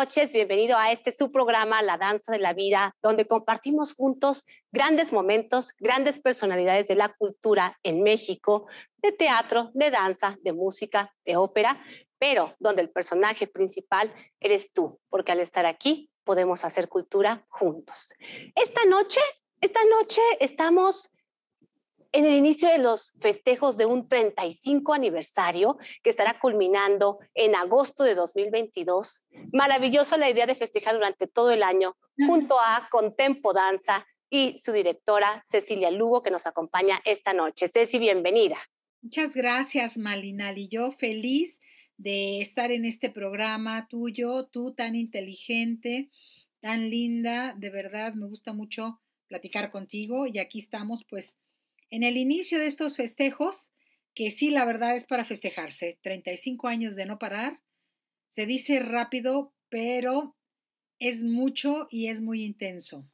noches, bienvenido a este su programa, La Danza de la Vida, donde compartimos juntos grandes momentos, grandes personalidades de la cultura en México, de teatro, de danza, de música, de ópera, pero donde el personaje principal eres tú, porque al estar aquí podemos hacer cultura juntos. Esta noche estamos en el inicio de los festejos de un 35 aniversario que estará culminando en agosto de 2022. Maravillosa la idea de festejar durante todo el año junto a Contempo Danza y su directora Cecilia Lugo, que nos acompaña esta noche. Ceci, bienvenida. Muchas gracias, Malinali. Yo feliz de estar en este programa tuyo, tú tan inteligente, tan linda, de verdad me gusta mucho platicar contigo y aquí estamos pues en el inicio de estos festejos, que sí, la verdad es para festejarse. 35 años de no parar, se dice rápido, pero es mucho y es muy intenso.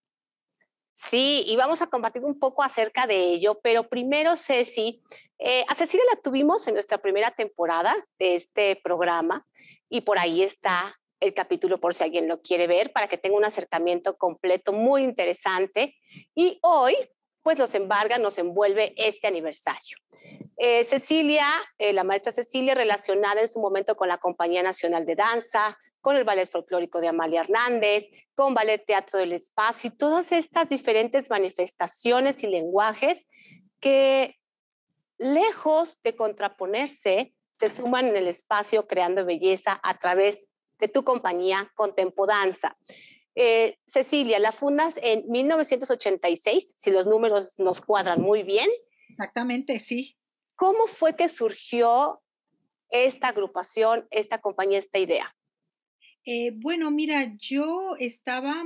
Sí, y vamos a compartir un poco acerca de ello, pero primero, Ceci, a Cecilia la tuvimos en nuestra primera temporada de este programa y por ahí está el capítulo por si alguien lo quiere ver, para que tenga un acercamiento completo muy interesante. Y hoy, pues nos envuelve este aniversario. Cecilia, la maestra Cecilia, relacionada en su momento con la Compañía Nacional de Danza, con el Ballet Folclórico de Amalia Hernández, con Ballet Teatro del Espacio y todas estas diferentes manifestaciones y lenguajes que, lejos de contraponerse, se suman en el espacio creando belleza a través de tu compañía Contempo Danza. Cecilia, la fundas en 1986, si los números nos cuadran muy bien. Exactamente, sí. ¿Cómo fue que surgió esta agrupación, esta compañía, esta idea? Bueno, mira, yo estaba,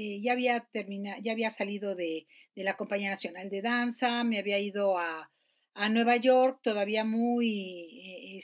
ya había salido de la Compañía Nacional de Danza, me había ido a Nueva York, todavía muy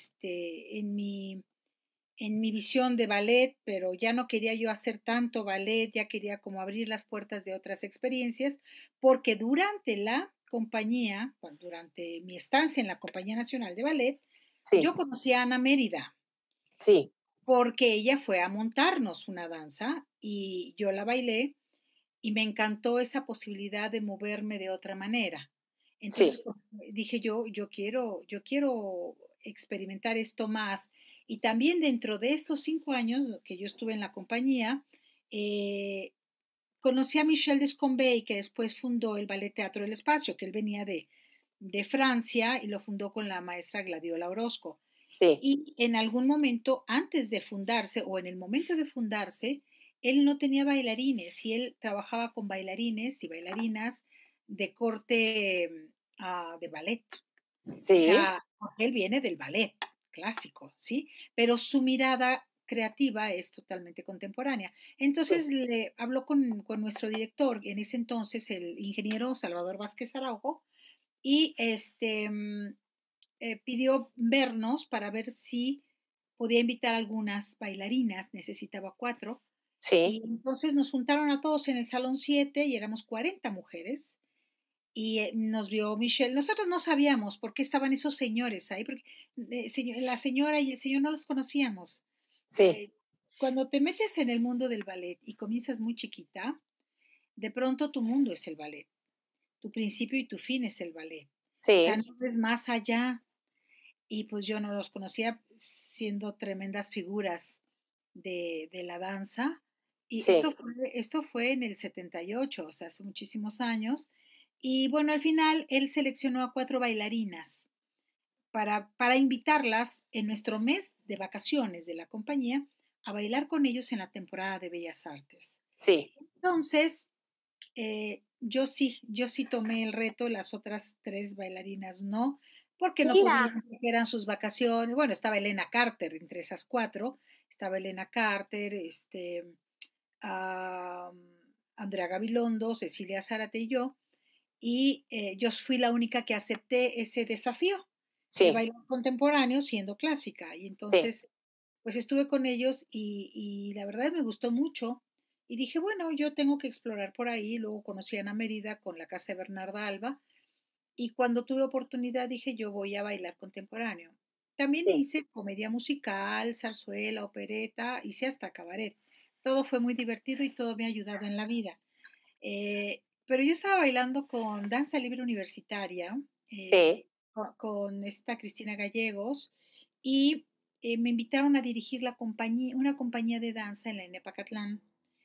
en mi visión de ballet, pero ya no quería yo hacer tanto ballet, ya quería como abrir las puertas de otras experiencias, porque durante la compañía, durante mi estancia en la Compañía Nacional de Ballet, Sí, yo conocí a Ana Mérida sí, porque ella fue a montarnos una danza y yo la bailé y me encantó esa posibilidad de moverme de otra manera. Entonces sí. dije yo quiero experimentar esto más. Y también dentro de estos 5 años que yo estuve en la compañía, eh, conocí a Michel Descombey, que después fundó el Ballet Teatro del Espacio, que él venía de Francia y lo fundó con la maestra Gladiola Orozco. Sí, Y en algún momento, antes de fundarse o en el momento de fundarse, él no tenía bailarines y él trabajaba con bailarines y bailarinas de corte de ballet. O sí, sea, él viene del ballet clásico, ¿sí? Pero su mirada creativa es totalmente contemporánea. sí, Entonces le habló con nuestro director, en ese entonces el ingeniero Salvador Vázquez Araujo, y pidió vernos para ver si podía invitar a algunas bailarinas, necesitaba 4, sí. y entonces nos juntaron a todos en el Salón 7 y éramos 40 mujeres, y nos vio Michelle. Nosotros no sabíamos por qué estaban esos señores ahí, porque la señora y el señor no los conocíamos. Sí, Eh, Cuando te metes en el mundo del ballet y comienzas muy chiquita, de pronto tu mundo es el ballet, tu principio y tu fin es el ballet. O sea, sí, no ves más allá. Y pues yo no los conocía siendo tremendas figuras de la danza. Y sí, esto fue en el 78, o sea, hace muchísimos años. Y bueno, al final él seleccionó a 4 bailarinas para invitarlas en nuestro mes de vacaciones de la compañía a bailar con ellos en la temporada de Bellas Artes. sí. Entonces, yo sí tomé el reto, las otras 3 bailarinas no, porque no Mira, podían, porque eran sus vacaciones. Bueno, estaba Elena Carter entre esas 4, estaba Elena Carter, ah, Andrea Gabilondo, Cecilia Zárate y yo fui la única que acepté ese desafío de sí, bailar contemporáneo siendo clásica. Y sí, entonces pues estuve con ellos y la verdad me gustó mucho. Y dije, bueno, yo tengo que explorar por ahí. Luego conocí a Ana Mérida con la casa de Bernarda Alba. Y cuando tuve oportunidad dije, yo voy a bailar contemporáneo. también sí, hice comedia musical, zarzuela, opereta, hice hasta cabaret. Todo fue muy divertido y todo me ha ayudado en la vida. Pero yo estaba bailando con danza libre universitaria, sí. con esta Cristina Gallegos, y me invitaron a dirigir la compañía, una compañía de danza en la Enepacatlán.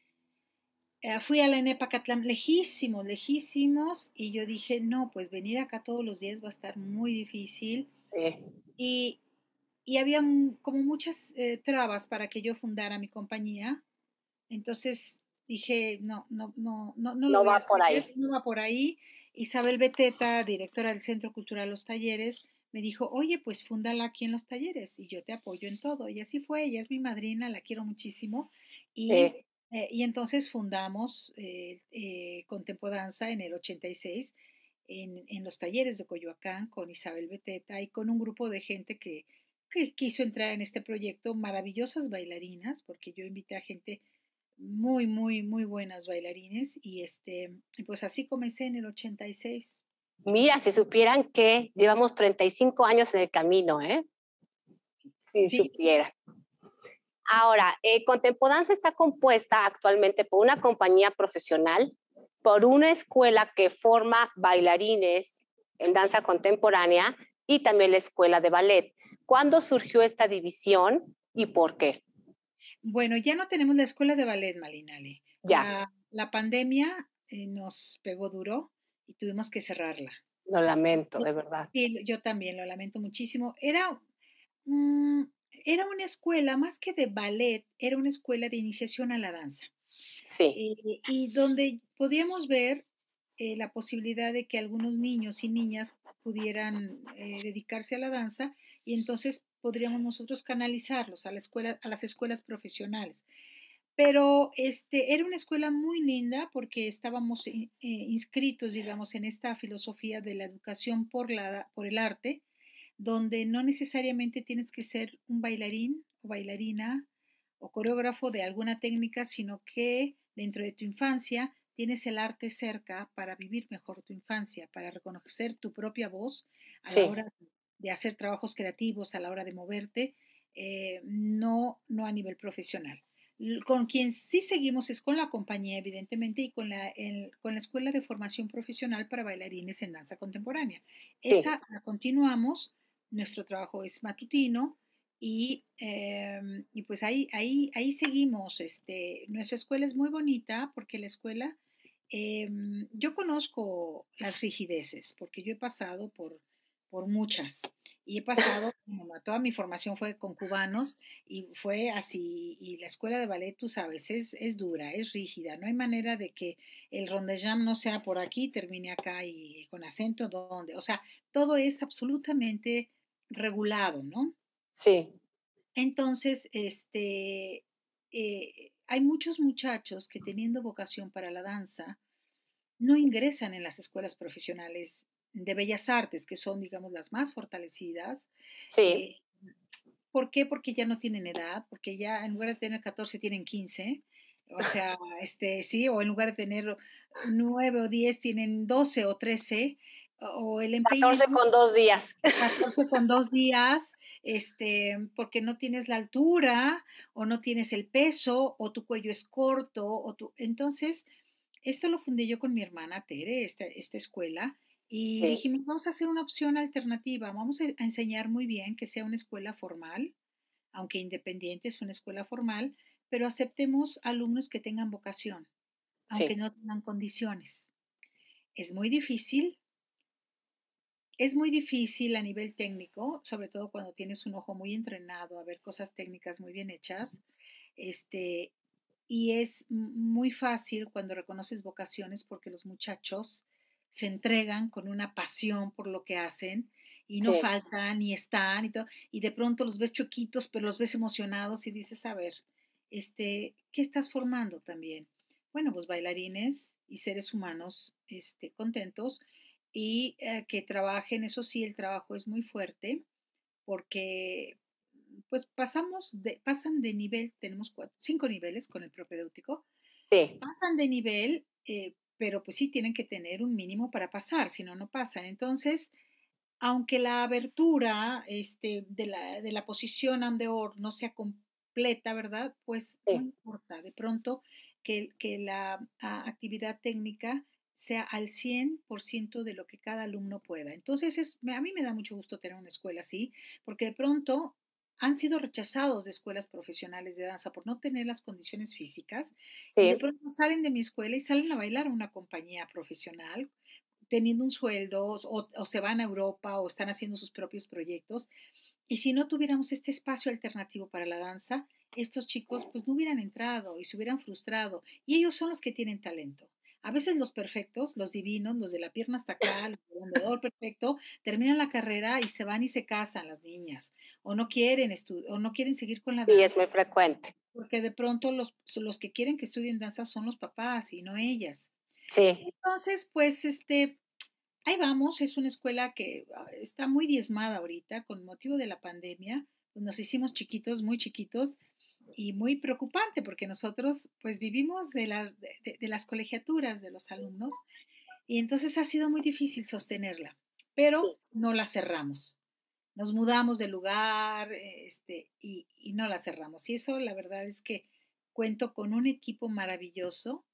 Fui a la Enepacatlán lejísimos, lejísimos, y yo dije, no, pues venir acá todos los días va a estar muy difícil. Sí, Y, y había como muchas trabas para que yo fundara mi compañía. Entonces dije, no, no, no, no, no lo no voy a va por hacer, ahí. no va por ahí. Isabel Beteta, directora del Centro Cultural Los Talleres, me dijo, oye, pues fúndala aquí en Los Talleres y yo te apoyo en todo. Y así fue, ella es mi madrina, la quiero muchísimo. Y, Sí. y entonces fundamos Contempodanza en el 86 en Los Talleres de Coyoacán con Isabel Beteta y con un grupo de gente que quiso entrar en este proyecto, maravillosas bailarinas, porque yo invité a gente muy, muy, muy buenas bailarines y y pues así comencé en el 86. Mira, si supieran que llevamos 35 años en el camino, ¿eh? Si Sí, supieran. Ahora, Contempodanza está compuesta actualmente por una compañía profesional, por una escuela que forma bailarines en danza contemporánea y también la escuela de ballet. ¿Cuándo surgió esta división y por qué? bueno, ya no tenemos la escuela de ballet, Malinale. Ya, La pandemia nos pegó duro y tuvimos que cerrarla. lo lamento, de verdad. Sí, yo también lo lamento muchísimo. Mm, era una escuela, más que de ballet, era una escuela de iniciación a la danza. Sí, Y donde podíamos ver la posibilidad de que algunos niños y niñas pudieran dedicarse a la danza y entonces podríamos nosotros canalizarlos a la escuela, a las escuelas profesionales. Pero era una escuela muy linda porque estábamos inscritos, digamos, en esta filosofía de la educación por el arte, donde no necesariamente tienes que ser un bailarín o bailarina o coreógrafo de alguna técnica, sino que dentro de tu infancia tienes el arte cerca para vivir mejor tu infancia, para reconocer tu propia voz a la sí, hora de hacer trabajos creativos, a la hora de moverte, no, no a nivel profesional. Con quien sí seguimos es con la compañía, evidentemente, y con la Escuela de Formación Profesional para Bailarines en Danza Contemporánea. sí. Esa la continuamos, nuestro trabajo es matutino y pues ahí seguimos. Nuestra escuela es muy bonita porque la escuela, yo conozco las rigideces porque yo he pasado por muchas y he pasado, bueno, toda mi formación fue con cubanos y fue así, y la escuela de ballet, tú sabes, es dura, es rígida, no hay manera de que el rondejam no sea por aquí, termine acá y con acento donde, o sea, todo es absolutamente regulado, ¿no? Sí, Entonces, hay muchos muchachos que teniendo vocación para la danza no ingresan en las escuelas profesionales de bellas artes, que son, digamos, las más fortalecidas. sí. Eh, ¿Por qué? Porque ya no tienen edad, porque ya en lugar de tener 14 tienen 15. O sea, sí, o en lugar de tener 9 o 10 tienen 12 o 13, o el 14 empeño con 2 días. 14 con 2 días, porque no tienes la altura o no tienes el peso o tu cuello es corto Entonces, esto lo fundé yo con mi hermana Tere, esta escuela, y Sí, dijimos, vamos a hacer una opción alternativa, vamos a enseñar muy bien que sea una escuela formal, aunque independiente es una escuela formal, pero aceptemos alumnos que tengan vocación, aunque sí, no tengan condiciones. Es muy difícil, es muy difícil a nivel técnico, sobre todo cuando tienes un ojo muy entrenado a ver cosas técnicas muy bien hechas, este, y es muy fácil cuando reconoces vocaciones porque los muchachos se entregan con una pasión por lo que hacen y no sí. faltan y están y todo, y de pronto los ves choquitos, pero los ves emocionados y dices, a ver, ¿qué estás formando también? Bueno, pues bailarines y seres humanos, contentos y que trabajen, eso sí, el trabajo es muy fuerte porque pues pasan de nivel, tenemos 5 niveles con el propedéutico, Sí, pasan de nivel, pero pues sí tienen que tener un mínimo para pasar, si no, no pasan. Entonces, aunque la abertura de la posición andeor no sea completa, ¿verdad? Pues no Sí. importa, de pronto que la actividad técnica sea al 100% de lo que cada alumno pueda. Entonces, a mí me da mucho gusto tener una escuela así, porque de pronto han sido rechazados de escuelas profesionales de danza por no tener las condiciones físicas y de Sí, pronto salen de mi escuela y salen a bailar a una compañía profesional teniendo un sueldo o se van a Europa o están haciendo sus propios proyectos. Y si no tuviéramos este espacio alternativo para la danza, estos chicos pues no hubieran entrado y se hubieran frustrado. Y ellos son los que tienen talento. A veces los perfectos, los divinos, los de la pierna hasta acá, los del andador perfecto, terminan la carrera y se van y se casan las niñas, o no quieren seguir con la sí, es danza, muy frecuente. porque de pronto los que quieren que estudien danza son los papás y no ellas. Sí, Entonces, pues ahí vamos, es una escuela que está muy diezmada ahorita con motivo de la pandemia. Pues nos hicimos chiquitos, muy chiquitos y muy preocupante porque nosotros pues vivimos de las colegiaturas de los alumnos y entonces ha sido muy difícil sostenerla, pero sí. no la cerramos. Nos mudamos de lugar y no la cerramos. Y eso la verdad es que cuento con un equipo maravilloso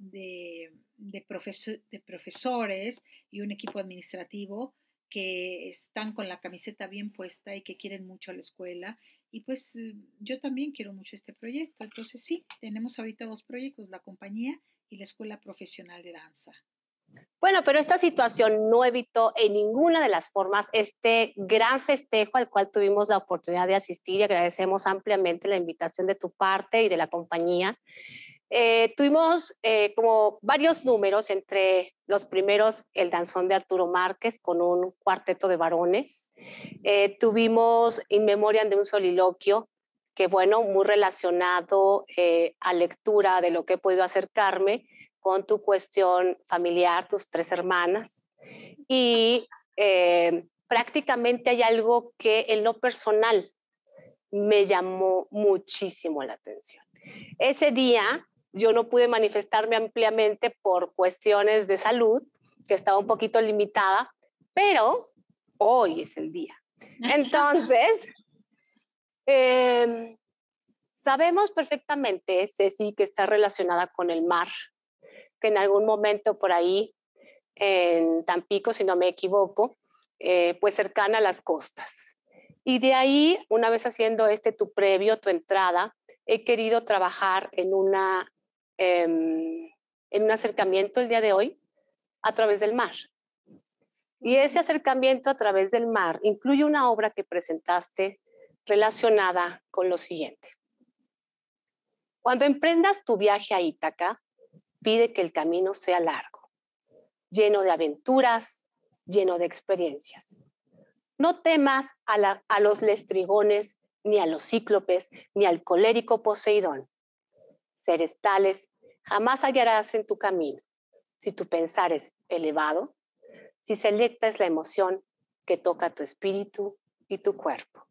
de profesores y un equipo administrativo que están con la camiseta bien puesta y que quieren mucho a la escuela. Y pues yo también quiero mucho este proyecto. Entonces sí, tenemos ahorita dos proyectos, la compañía y la escuela profesional de danza. Bueno, pero esta situación no evitó en ninguna de las formas este gran festejo al cual tuvimos la oportunidad de asistir y agradecemos ampliamente la invitación de tu parte y de la compañía. Tuvimos como varios números, entre los primeros el danzón de Arturo Márquez con un cuarteto de varones. Tuvimos In Memoriam de un soliloquio, que bueno, muy relacionado a lectura de lo que he podido acercarme con tu cuestión familiar, tus tres hermanas. Y prácticamente hay algo que en lo personal me llamó muchísimo la atención. Ese día yo no pude manifestarme ampliamente por cuestiones de salud, que estaba un poquito limitada, pero hoy es el día. Entonces, eh, sabemos perfectamente, Ceci, que está relacionada con el mar, que en algún momento por ahí, en Tampico, si no me equivoco, pues cercana a las costas. Y de ahí, una vez haciendo tu previo, tu entrada, he querido trabajar en un acercamiento el día de hoy a través del mar. Y ese acercamiento a través del mar incluye una obra que presentaste relacionada con lo siguiente. Cuando emprendas tu viaje a Ítaca, pide que el camino sea largo, lleno de aventuras, lleno de experiencias. No temas a los lestrigones, ni a los cíclopes, ni al colérico Poseidón. Seres tales jamás hallarás en tu camino, si tu pensar es elevado, si selecta es la emoción que toca tu espíritu y tu cuerpo.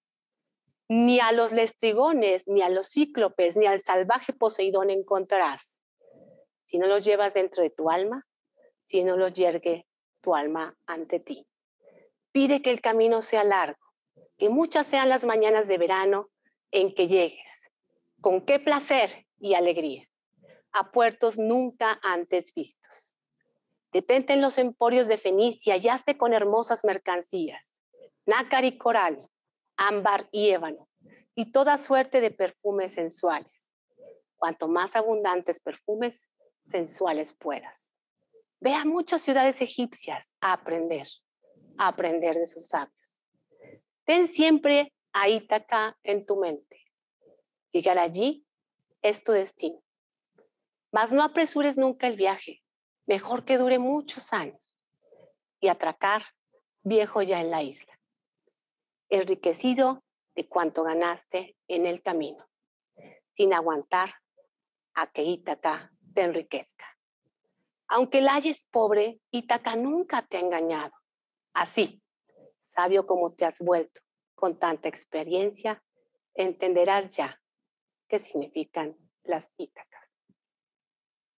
Ni a los lestrigones, ni a los cíclopes, ni al salvaje Poseidón encontrarás, si no los llevas dentro de tu alma, si no los yergue tu alma ante ti. Pide que el camino sea largo, que muchas sean las mañanas de verano en que llegues. Con qué placer y alegría a puertos nunca antes vistos. Detente en los emporios de Fenicia y hazte con hermosas mercancías, nácar y coral, ámbar y ébano, y toda suerte de perfumes sensuales. Cuanto más abundantes perfumes sensuales puedas. Ve a muchas ciudades egipcias a aprender de sus sabios. Ten siempre a Ítaca en tu mente. Llegar allí es tu destino. Mas no apresures nunca el viaje. Mejor que dure muchos años y atracar viejo ya en la isla, enriquecido de cuanto ganaste en el camino, sin aguantar a que Ítaca te enriquezca. Aunque la halles pobre, Ítaca nunca te ha engañado. Así, sabio como te has vuelto, con tanta experiencia, entenderás ya qué significan las Ítacas.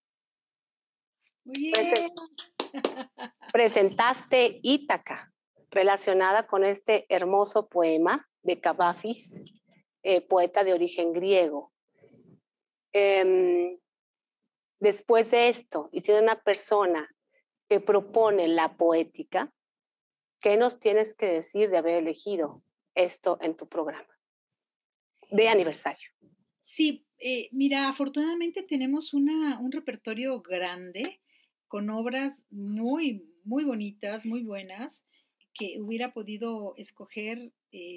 Muy bien. Presentaste Ítaca, relacionada con este hermoso poema de Kavafis, poeta de origen griego. Em, Después de esto, y siendo una persona que propone la poética, ¿qué nos tienes que decir de haber elegido esto en tu programa de aniversario? Sí, mira, afortunadamente tenemos un repertorio grande con obras muy, muy bonitas, muy buenas, que hubiera podido escoger.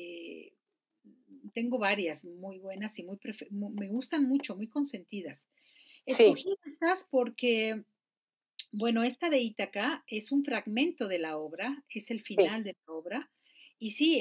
Tengo varias muy buenas y me gustan mucho, muy consentidas. Sí, Escogí estas porque, bueno, esta de Ítaca es un fragmento de la obra, es el sí, final de la obra, y sí,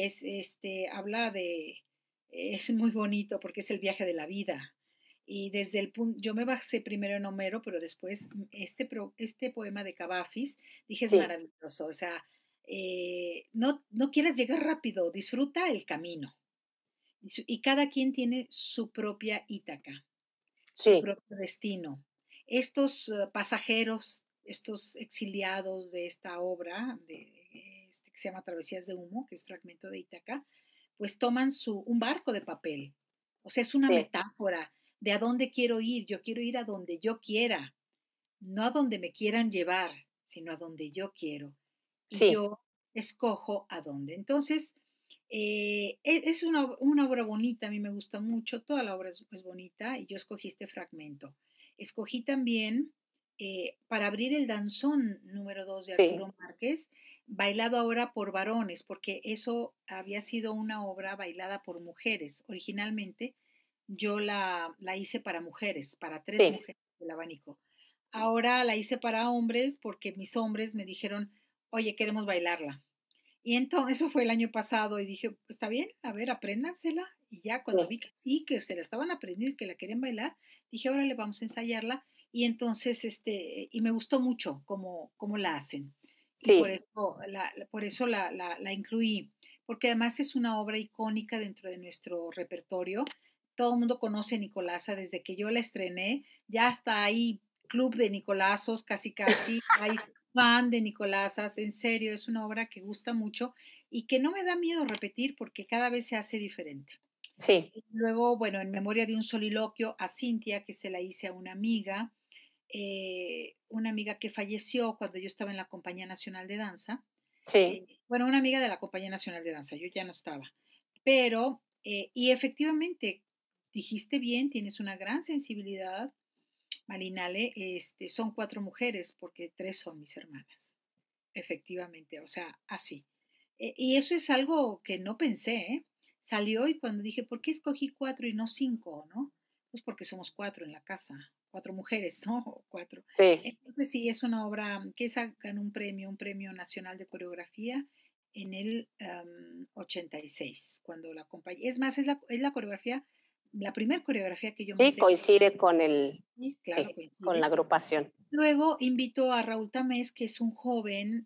es muy bonito porque es el viaje de la vida. Y desde el punto, yo me basé primero en Homero, pero después este poema de Cavafis, dije es sí, maravilloso, o sea, no quieras llegar rápido, disfruta el camino. Y cada quien tiene su propia Ítaca, su sí, propio destino. Estos pasajeros, estos exiliados de esta obra, que se llama Travesías de Humo, que es fragmento de Ítaca, pues toman un barco de papel. O sea, es una sí, metáfora de a dónde quiero ir. Yo quiero ir a donde yo quiera, no a donde me quieran llevar, sino a donde yo quiero. Y sí, yo escojo a dónde. Entonces, es una obra bonita, a mí me gusta mucho, toda la obra es bonita y yo escogí este fragmento. Escogí también para abrir el danzón número 2 de sí, Arturo Márquez, bailado ahora por varones, porque eso había sido una obra bailada por mujeres. Originalmente yo la hice para mujeres, para tres sí, mujeres del abanico. Ahora la hice para hombres porque mis hombres me dijeron, oye, queremos bailarla. Y entonces eso fue el año pasado y dije, está bien, a ver, apréndansela. Y ya cuando sí, vi que sí, que se la estaban aprendiendo y que la querían bailar, dije, órale, vamos a ensayarla. Y entonces, y me gustó mucho cómo la hacen. Y sí, por eso la incluí, porque además es una obra icónica dentro de nuestro repertorio. Todo el mundo conoce a Nicolasa desde que yo la estrené, ya está ahí club de Nicolasos, casi casi, hay fan de Nicolásas, en serio, es una obra que gusta mucho y que no me da miedo repetir porque cada vez se hace diferente. sí, Luego, bueno, en memoria de un soliloquio a Cintia, que se la hice a una amiga que falleció cuando yo estaba en la Compañía Nacional de Danza. sí, Bueno, una amiga de la Compañía Nacional de Danza, yo ya no estaba. Pero, y efectivamente, dijiste bien, tienes una gran sensibilidad, Malinale, son cuatro mujeres porque tres son mis hermanas. Efectivamente, o sea, así. Y eso es algo que no pensé, ¿eh? Salió y cuando dije, ¿por qué escogí cuatro y no cinco, no? Pues porque somos cuatro en la casa, cuatro mujeres, ¿no? O cuatro. sí. Entonces sí, es una obra que ganó un premio nacional de coreografía en el 86, cuando la compañía, es más, es la coreografía, la primera coreografía que yo Sí, monté. coincide con el, Sí, claro, sí, con la coincide. agrupación. Luego invito a Raúl Tamés, que es un joven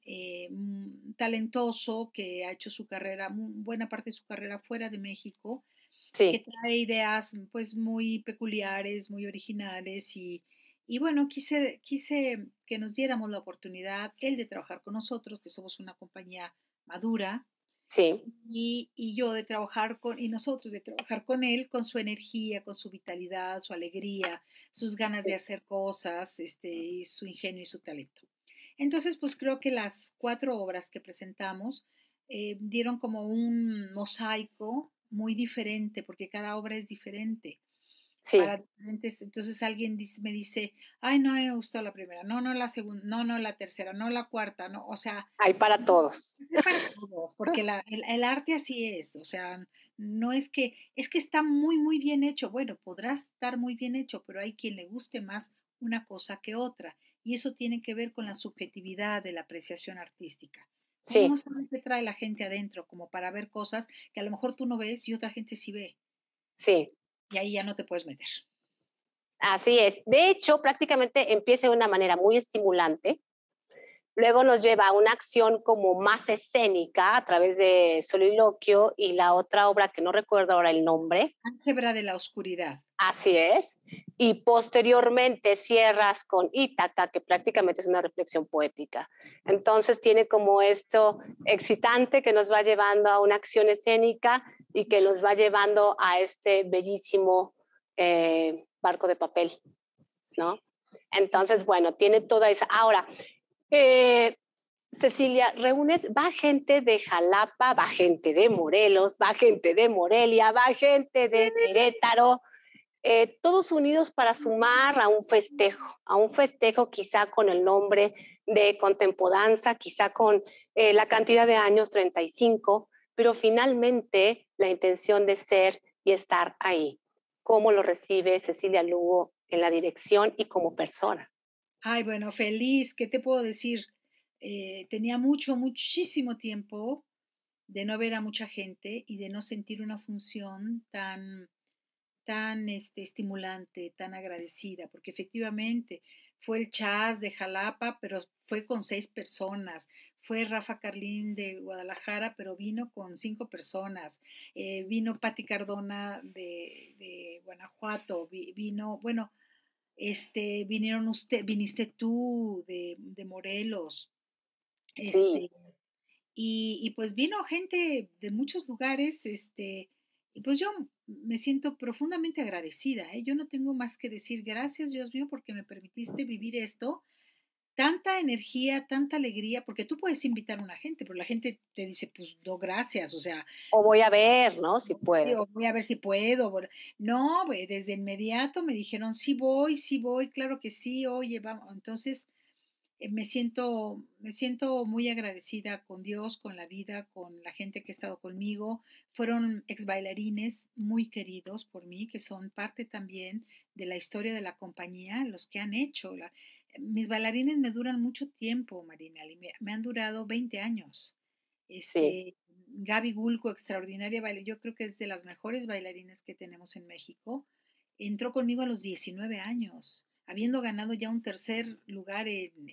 talentoso que ha hecho su carrera, buena parte de su carrera fuera de México, que Sí, trae ideas pues muy peculiares, muy originales y bueno, quise que nos diéramos la oportunidad, él de trabajar con nosotros, que somos una compañía madura, sí, y yo de trabajar y nosotros de trabajar con él, con su energía, con su vitalidad, su alegría, sus ganas de sí, hacer cosas, y su ingenio y su talento. Entonces, pues creo que las cuatro obras que presentamos dieron como un mosaico muy diferente, porque cada obra es diferente para sí. diferentes. Entonces alguien me dice, ay, no me gustó la primera, no la segunda, no la tercera, no la cuarta, no, o sea, Hay para todos. es para todos, porque el arte así es, o sea, no es que está muy, muy bien hecho. Bueno, podrá estar muy bien hecho, pero hay quien le guste más una cosa que otra. Y eso tiene que ver con la subjetividad de la apreciación artística. Uno no Sí, sabe qué trae la gente adentro, como para ver cosas que a lo mejor tú no ves y otra gente sí ve. sí. Y ahí ya no te puedes meter. Así es. De hecho, prácticamente empieza de una manera muy estimulante, luego nos lleva a una acción como más escénica a través de soliloquio y la otra obra que no recuerdo ahora el nombre. Álgebra de la oscuridad. Así es. Y posteriormente cierras con Ítaca, que prácticamente es una reflexión poética. Entonces tiene como esto excitante que nos va llevando a una acción escénica y que nos va llevando a este bellísimo barco de papel, ¿no? Sí, Entonces, bueno, tiene toda esa. Ahora, eh, Cecilia, reúnes, va gente de Jalapa, va gente de Morelos, va gente de Morelia, va gente de Querétaro, todos unidos para sumar a un festejo quizá con el nombre de Contempodanza, quizá con la cantidad de años 35, pero finalmente la intención de ser y estar ahí. ¿Cómo lo recibe Cecilia Lugo en la dirección y como persona? Ay, bueno, feliz, ¿qué te puedo decir? Tenía muchísimo tiempo de no ver a mucha gente y de no sentir una función tan estimulante, tan agradecida, porque efectivamente fue el Chas de Jalapa, pero fue con 6 personas. Fue Rafa Carlín de Guadalajara, pero vino con 5 personas. Vino Patti Cardona de Guanajuato, vino, bueno, viniste tú de Morelos, Sí, este, y pues vino gente de muchos lugares, y pues yo me siento profundamente agradecida, ¿eh? Yo no tengo más que decir gracias, Dios mío, porque me permitiste vivir esto, tanta energía, tanta alegría, porque tú puedes invitar a una gente, pero la gente te dice, pues no, gracias, o sea, o voy a ver, ¿no? Si puedo. voy a ver si puedo. No, desde inmediato me dijeron, sí voy, claro que sí, oye, vamos. Entonces, me siento muy agradecida con Dios, con la vida, con la gente que ha estado conmigo. Fueron ex bailarines muy queridos por mí, que son parte también de la historia de la compañía, los que han hecho. Mis bailarines me duran mucho tiempo, Marina, y me han durado 20 años. Sí, Gaby Gulco, extraordinaria bailarina, yo creo que es de las mejores bailarinas que tenemos en México. Entró conmigo a los 19 años, habiendo ganado ya un tercer lugar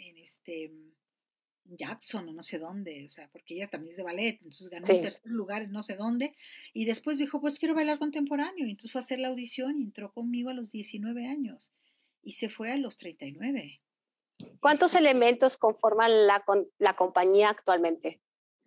en Jackson o no sé dónde, o sea, porque ella también es de ballet, entonces ganó un sí. tercer lugar en no sé dónde, y después dijo, pues quiero bailar contemporáneo, y entonces fue a hacer la audición y entró conmigo a los 19 años, y se fue a los 39. ¿Cuántos Este, elementos conforman la compañía actualmente?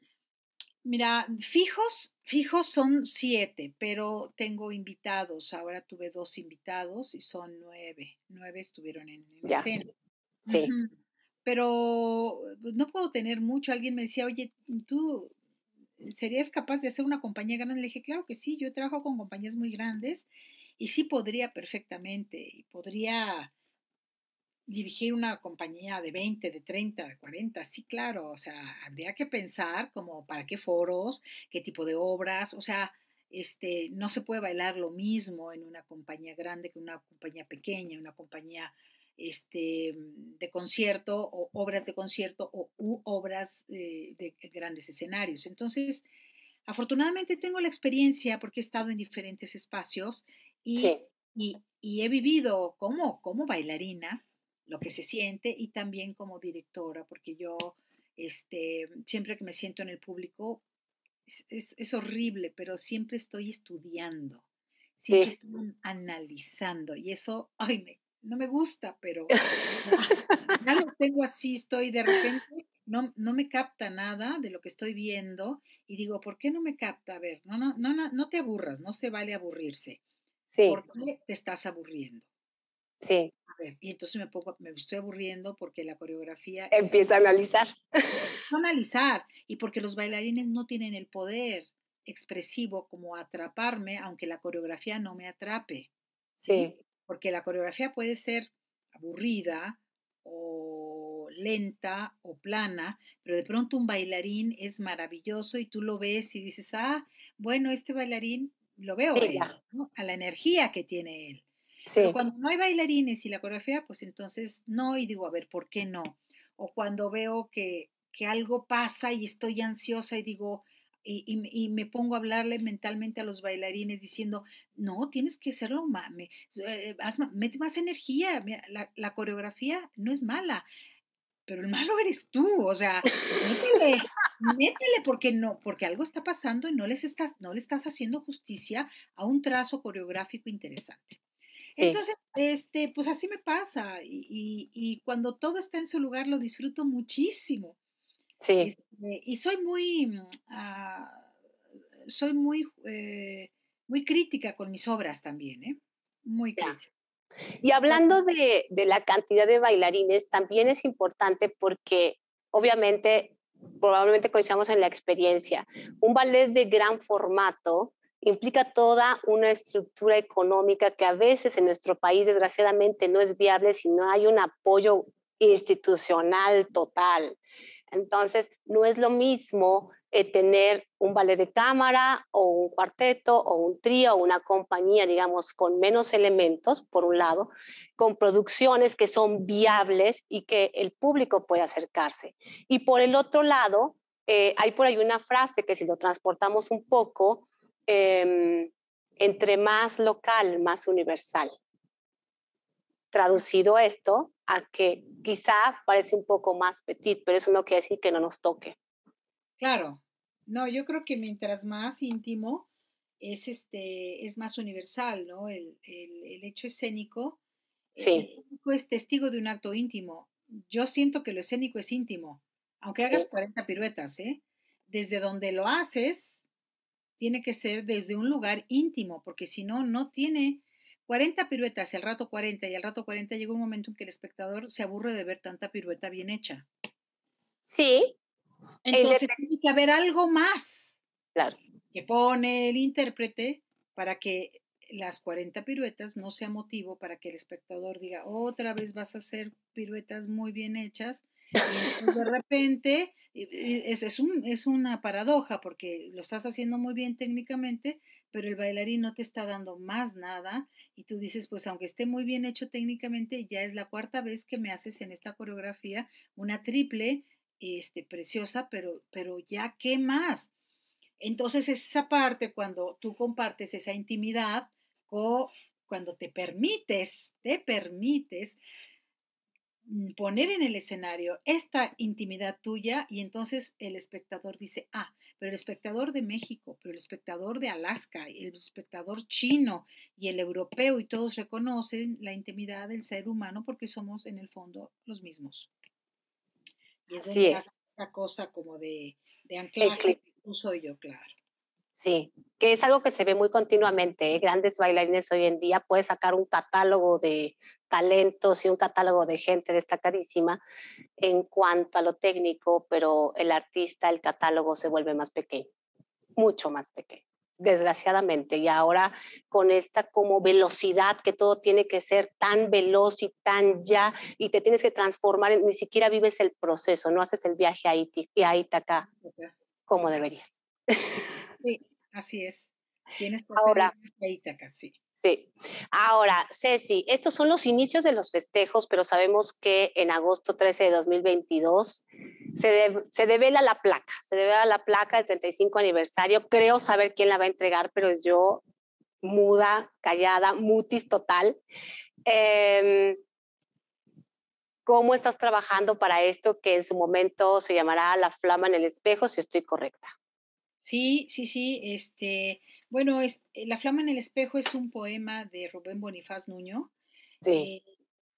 Mira, fijos son 7, pero tengo invitados. Ahora tuve 2 invitados y son 9. 9 estuvieron en Ya, escena. sí. Ujú. Pero pues, no puedo tener mucho. Alguien me decía, oye, ¿tú serías capaz de hacer una compañía grande? Le dije, claro que sí, yo trabajo con compañías muy grandes y sí podría perfectamente. Y podría dirigir una compañía de 20, de 30, de 40, sí, claro, o sea, habría que pensar como para qué foros, qué tipo de obras, o sea, no se puede bailar lo mismo en una compañía grande que en una compañía pequeña, una compañía de concierto o obras de concierto o obras de grandes escenarios. Entonces, afortunadamente tengo la experiencia porque he estado en diferentes espacios y, Sí, y he vivido como bailarina lo que se siente y también como directora, porque yo siempre que me siento en el público es horrible, pero siempre estoy estudiando, siempre sí. estoy analizando y eso, ay, no me gusta, pero ya, ya lo tengo así, estoy de repente, no me capta nada de lo que estoy viendo y digo, ¿por qué no me capta? A ver, no te aburras, no se vale aburrirse. Sí, ¿Por qué te estás aburriendo? sí. A ver, y entonces me estoy aburriendo porque la coreografía Empieza a analizar. empiezo a analizar y porque los bailarines no tienen el poder expresivo como atraparme, aunque la coreografía no me atrape, ¿sí? Sí, Porque la coreografía puede ser aburrida o lenta o plana, pero de pronto un bailarín es maravilloso y tú lo ves y dices, ah, bueno, este bailarín lo veo a sí, él, ya. ¿no? A la energía que tiene él. Pero Sí, cuando no hay bailarines y la coreografía, pues entonces no, y digo, a ver, ¿por qué no? O cuando veo que algo pasa y estoy ansiosa y digo, y me pongo a hablarle mentalmente a los bailarines diciendo, no, tienes que hacerlo, mete más energía, mira, la coreografía no es mala, pero el malo eres tú, o sea, métele, métele porque no, porque algo está pasando y no le estás haciendo justicia a un trazo coreográfico interesante. Sí, Entonces, pues así me pasa y cuando todo está en su lugar lo disfruto muchísimo. sí, Y soy muy, muy crítica con mis obras también, ¿eh? Muy ya. crítica. Y Por- hablando de la cantidad de bailarines, también es importante porque obviamente, probablemente coincidamos en la experiencia, un ballet de gran formato implica toda una estructura económica que a veces en nuestro país desgraciadamente no es viable si no hay un apoyo institucional total. Entonces, no es lo mismo tener un ballet de cámara o un cuarteto o un trío o una compañía, digamos, con menos elementos, por un lado, con producciones que son viables y que el público puede acercarse. Y por el otro lado, hay por ahí una frase que si lo transportamos un poco, entre más local, más universal. Traducido esto a que quizá parece un poco más petit, pero eso no quiere decir que no nos toque. Claro, no, yo creo que mientras más íntimo es más universal, ¿no? El hecho escénico, el Sí, público es testigo de un acto íntimo. Yo siento que lo escénico es íntimo, aunque hagas sí, 40 piruetas, ¿eh? Desde donde lo haces, tiene que ser desde un lugar íntimo, porque si no, no tiene 40 piruetas, el rato 40 y al rato 40 llega un momento en que el espectador se aburre de ver tanta pirueta bien hecha. sí, Entonces tiene que haber algo más claro, que pone el intérprete para que las 40 piruetas no sea motivo para que el espectador diga otra vez vas a hacer piruetas muy bien hechas y entonces de repente es una paradoja porque lo estás haciendo muy bien técnicamente, pero el bailarín no te está dando más nada y tú dices, pues aunque esté muy bien hecho técnicamente, ya es la cuarta vez que me haces en esta coreografía una triple preciosa, pero ya qué más. Entonces, esa parte cuando tú compartes esa intimidad, cuando te permites poner en el escenario esta intimidad tuya y entonces el espectador dice, ah, pero el espectador de México, pero el espectador de Alaska, el espectador chino y el europeo y todos reconocen la intimidad del ser humano porque somos en el fondo los mismos. Y es así donde hace es. esta cosa como de El anclaje, clip, tú soy yo, claro. sí, que es algo que se ve muy continuamente, ¿eh? Grandes bailarines hoy en día puedes sacar un catálogo de talentos y un catálogo de gente destacadísima en cuanto a lo técnico, pero el artista, el catálogo se vuelve más pequeño, mucho más pequeño, desgraciadamente. Y ahora con esta como velocidad que todo tiene que ser tan veloz y tan ya, y te tienes que transformar, ni siquiera vives el proceso, no haces el viaje a Ítaca como deberías. Sí, sí, así es. Tienes que hacer el Ahora, viaje a Ítaca, sí. sí. Ahora, Ceci, estos son los inicios de los festejos, pero sabemos que en agosto 13 de 2022 se devela la placa, se devela la placa del 35 aniversario. Creo saber quién la va a entregar, pero yo muda, callada, mutis total. Eh, ¿Cómo estás trabajando para esto que en su momento se llamará La Flama en el Espejo, si estoy correcta? Sí, sí, sí. Bueno, La flama en el espejo es un poema de Rubén Bonifaz Nuño. Sí. eh,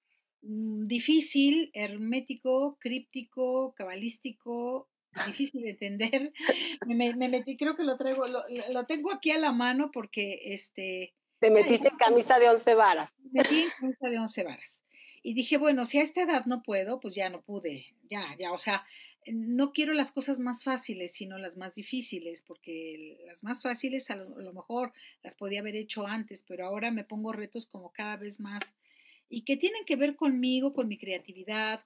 Difícil, hermético, críptico, cabalístico, difícil de entender. Me metí, creo que lo tengo aquí a la mano porque Te ya, metiste en camisa de 11 varas. me metí en camisa de 11 varas. Y dije, bueno, si a esta edad no puedo, pues ya no pude, ya, o sea, no quiero las cosas más fáciles, sino las más difíciles, porque las más fáciles a lo mejor las podía haber hecho antes, pero ahora me pongo retos como cada vez más y que tienen que ver conmigo, con mi creatividad,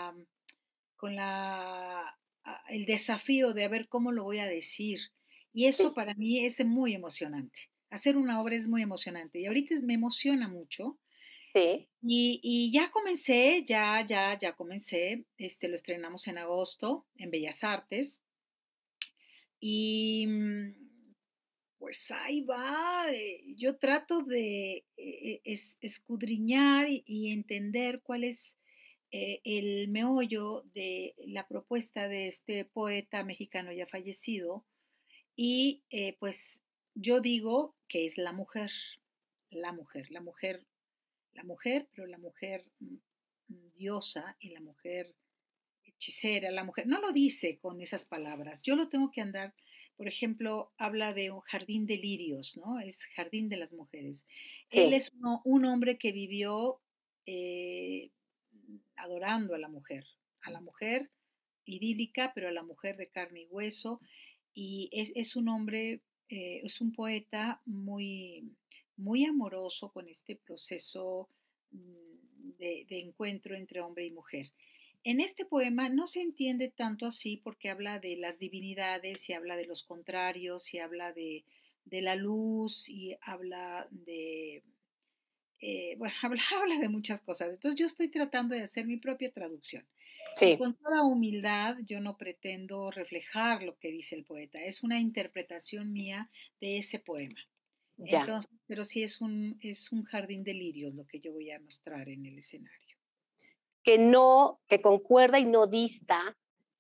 el desafío de a ver cómo lo voy a decir. Y eso Sí, para mí es muy emocionante. Hacer una obra es muy emocionante y ahorita me emociona mucho sí. y ya comencé, ya comencé, lo estrenamos en agosto en Bellas Artes y pues ahí va, yo trato de escudriñar y entender cuál es el meollo de la propuesta de este poeta mexicano ya fallecido y pues yo digo que es la mujer, pero la mujer diosa y la mujer hechicera, la mujer, no lo dice con esas palabras, yo lo tengo que andar, por ejemplo, habla de un jardín de lirios, ¿no? Es jardín de las mujeres. Él Sí, es un hombre que vivió eh, adorando a la mujer idílica, pero a la mujer de carne y hueso, y es un hombre, es un poeta muy amoroso con este proceso de encuentro entre hombre y mujer. En este poema no se entiende tanto así porque habla de las divinidades y habla de los contrarios y habla de la luz y habla de, bueno, habla de muchas cosas. Entonces yo estoy tratando de hacer mi propia traducción. Y sí, con toda humildad yo no pretendo reflejar lo que dice el poeta, es una interpretación mía de ese poema. ya. Entonces, pero sí es un jardín de lirios lo que yo voy a mostrar en el escenario. Que no, que concuerda y no dista.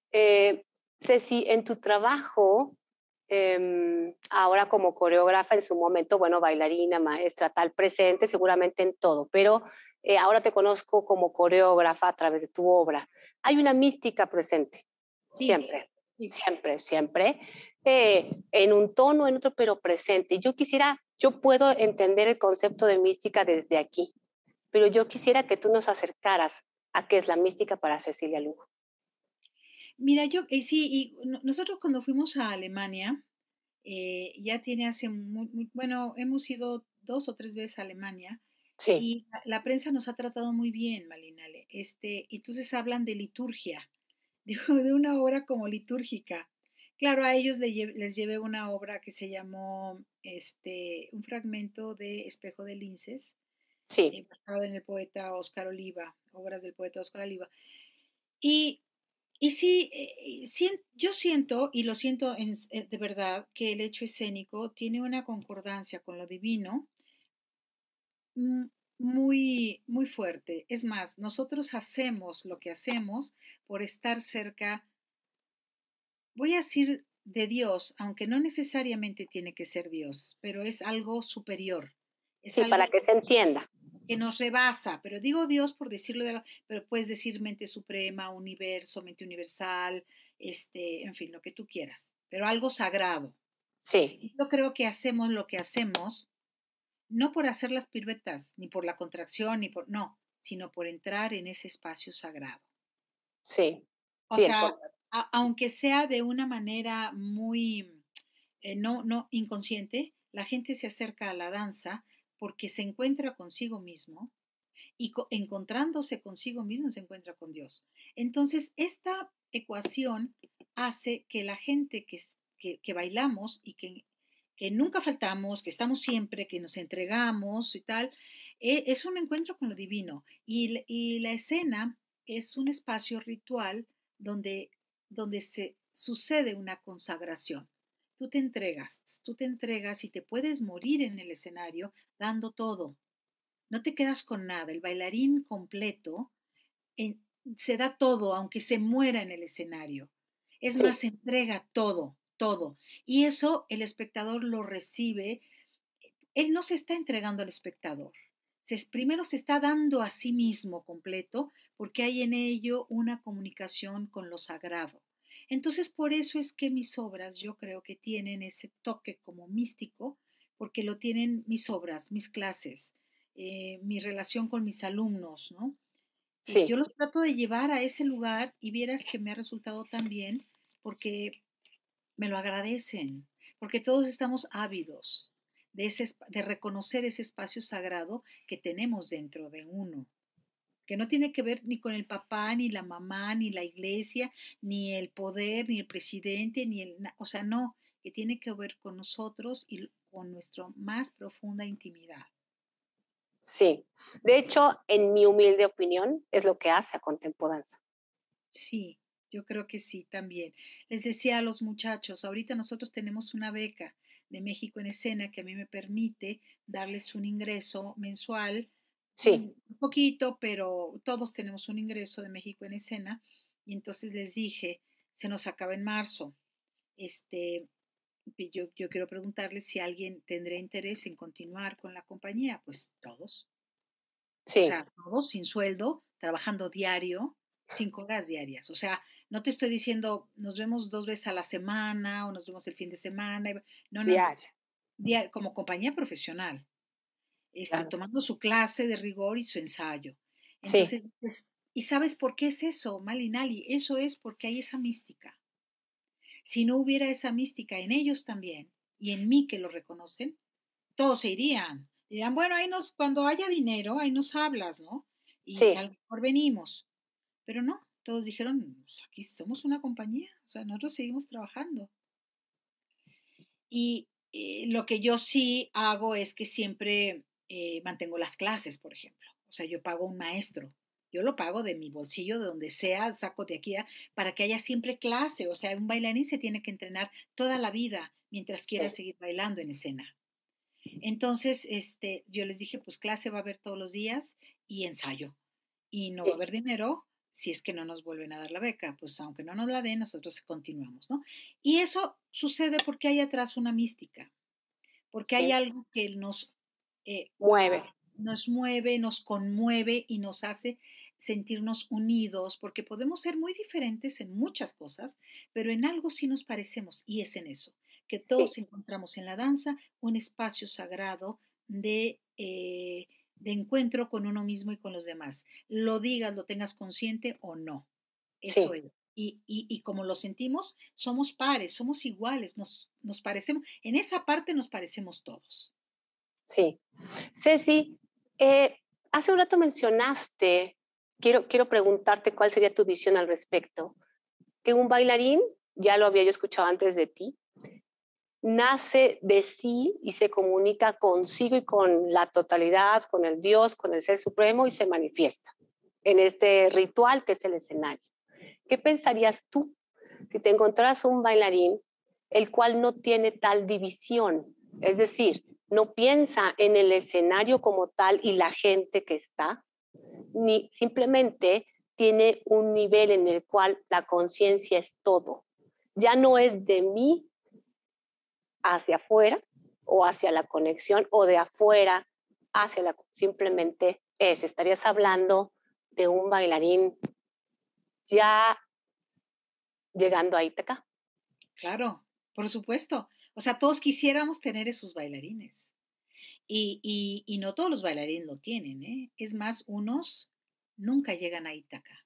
Ceci, en tu trabajo, ahora como coreógrafa, en su momento, bueno, bailarina, maestra, tal, presente seguramente en todo, pero ahora te conozco como coreógrafa a través de tu obra. Hay una mística presente, Sí, siempre, sí. siempre, siempre, en un tono, en otro, pero presente. Yo puedo entender el concepto de mística desde aquí, pero yo quisiera que tú nos acercaras a qué es la mística para Cecilia Lugo. Mira, yo sí, y nosotros cuando fuimos a Alemania, ya tiene hace bueno, hemos ido 2 o 3 veces a Alemania Sí, y la prensa nos ha tratado muy bien, Malinale. Entonces hablan de liturgia, de una obra como litúrgica. Claro, a ellos les llevé una obra que se llamó un fragmento de Espejo de Linces, sí, basado en el poeta Oscar Oliva, obras del poeta Oscar Oliva. Y, y sí, yo siento, y lo siento de verdad, que el hecho escénico tiene una concordancia con lo divino mm, muy fuerte. Es más, nosotros hacemos lo que hacemos por estar cerca, voy a decir de Dios, aunque no necesariamente tiene que ser Dios, pero es algo superior, es sí, para algo que se entienda. que nos rebasa, pero digo Dios por decirlo pero puedes decir mente suprema, universo, mente universal, en fin, lo que tú quieras, pero algo sagrado. Sí, Yo creo que hacemos lo que hacemos, no por hacer las piruetas, ni por la contracción, no, sino por entrar en ese espacio sagrado. sí, O sí, sea, aunque sea de una manera muy, no inconsciente, la gente se acerca a la danza porque se encuentra consigo mismo y encontrándose consigo mismo se encuentra con Dios. Entonces, esta ecuación hace que la gente que bailamos y que nunca faltamos, que estamos siempre, que nos entregamos y tal, es un encuentro con lo divino. Y la escena es un espacio ritual donde se sucede una consagración. Tú te entregas y te puedes morir en el escenario dando todo, no te quedas con nada. El bailarín completo en- se da todo, aunque se muera en el escenario. Es más, sí, se entrega todo, todo. Y eso el espectador lo recibe. Él no se está entregando al espectador. Primero se está dando a sí mismo completo porque hay en ello una comunicación con lo sagrado. Entonces, por eso es que mis obras yo creo que tienen ese toque como místico, porque lo tienen mis obras, mis clases, mi relación con mis alumnos, ¿no? Y sí, yo los trato de llevar a ese lugar y vieras que me ha resultado tan bien porque me lo agradecen, porque todos estamos ávidos de reconocer ese espacio sagrado que tenemos dentro de uno, que no tiene que ver ni con el papá, ni la mamá, ni la iglesia, ni el poder, ni el presidente, o sea, no, que tiene que ver con nosotros y con nuestra más profunda intimidad. sí. De hecho, en mi humilde opinión, es lo que hace a Contempo Danza. Sí, yo creo que sí también. Les decía a los muchachos, ahorita nosotros tenemos una beca de México en Escena que a mí me permite darles un ingreso mensual Sí, Un poquito, pero todos tenemos un ingreso de México en escena. Y entonces les dije, se nos acaba en marzo. Este, yo quiero preguntarles si alguien tendrá interés en continuar con la compañía. Pues todos. O sí, sea, todos sin sueldo, trabajando diario, 5 horas diarias. O sea, no te estoy diciendo nos vemos 2 veces a la semana o nos vemos el fin de semana. No, no, no. diario, Como compañía profesional, claro. tomando su clase de rigor y su ensayo. Sí, Entonces, ¿y sabes por qué es eso, Malinali? Eso es porque hay esa mística. Si no hubiera esa mística en ellos también y en mí que lo reconocen, todos se irían. Dirán, bueno, cuando haya dinero, ahí nos hablas, ¿no? Y a sí, lo mejor venimos. Pero no, todos dijeron, pues aquí somos una compañía, o sea, nosotros seguimos trabajando. Y lo que yo sí hago es que siempre mantengo las clases, por ejemplo. O sea, yo pago un maestro. Yo lo pago de mi bolsillo, de donde sea, saco de aquí para que haya siempre clase. O sea, un bailarín se tiene que entrenar toda la vida mientras quiera sí, seguir bailando en escena. Entonces, yo les dije, pues clase va a haber todos los días y ensayo. Y no va a sí, haber dinero si es que no nos vuelven a dar la beca. Pues aunque no nos la den, nosotros continuamos, ¿no? Y eso sucede porque hay atrás una mística, porque hay sí. algo que eh, Mueve. nos mueve, nos conmueve y nos hace sentirnos unidos, porque podemos ser muy diferentes en muchas cosas, pero en algo sí nos parecemos y es en eso, que Sí, todos encontramos en la danza un espacio sagrado de encuentro con uno mismo y con los demás. Lo digas, lo tengas consciente o no. Eso sí, es. Y como lo sentimos, somos pares, somos iguales, nos parecemos, en esa parte nos parecemos todos. sí. Ceci, hace un rato mencionaste, quiero preguntarte cuál sería tu visión al respecto, que un bailarín, ya lo había yo escuchado antes de ti, nace de sí y se comunica consigo y con la totalidad, con el Dios, con el Ser Supremo y se manifiesta en este ritual que es el escenario. ¿Qué pensarías tú si te encontraras un bailarín el cual no tiene tal división? Es decir, no piensa en el escenario como tal y la gente que está, ni simplemente tiene un nivel en el cual la conciencia es todo. Ya no es de mí hacia afuera o hacia la conexión o de afuera hacia la simplemente es. Estarías hablando de un bailarín ya llegando a Ítaca. Claro, por supuesto. O sea, todos quisiéramos tener esos bailarines. Y no todos los bailarines lo tienen, ¿eh? Es más, unos nunca llegan a Ítaca.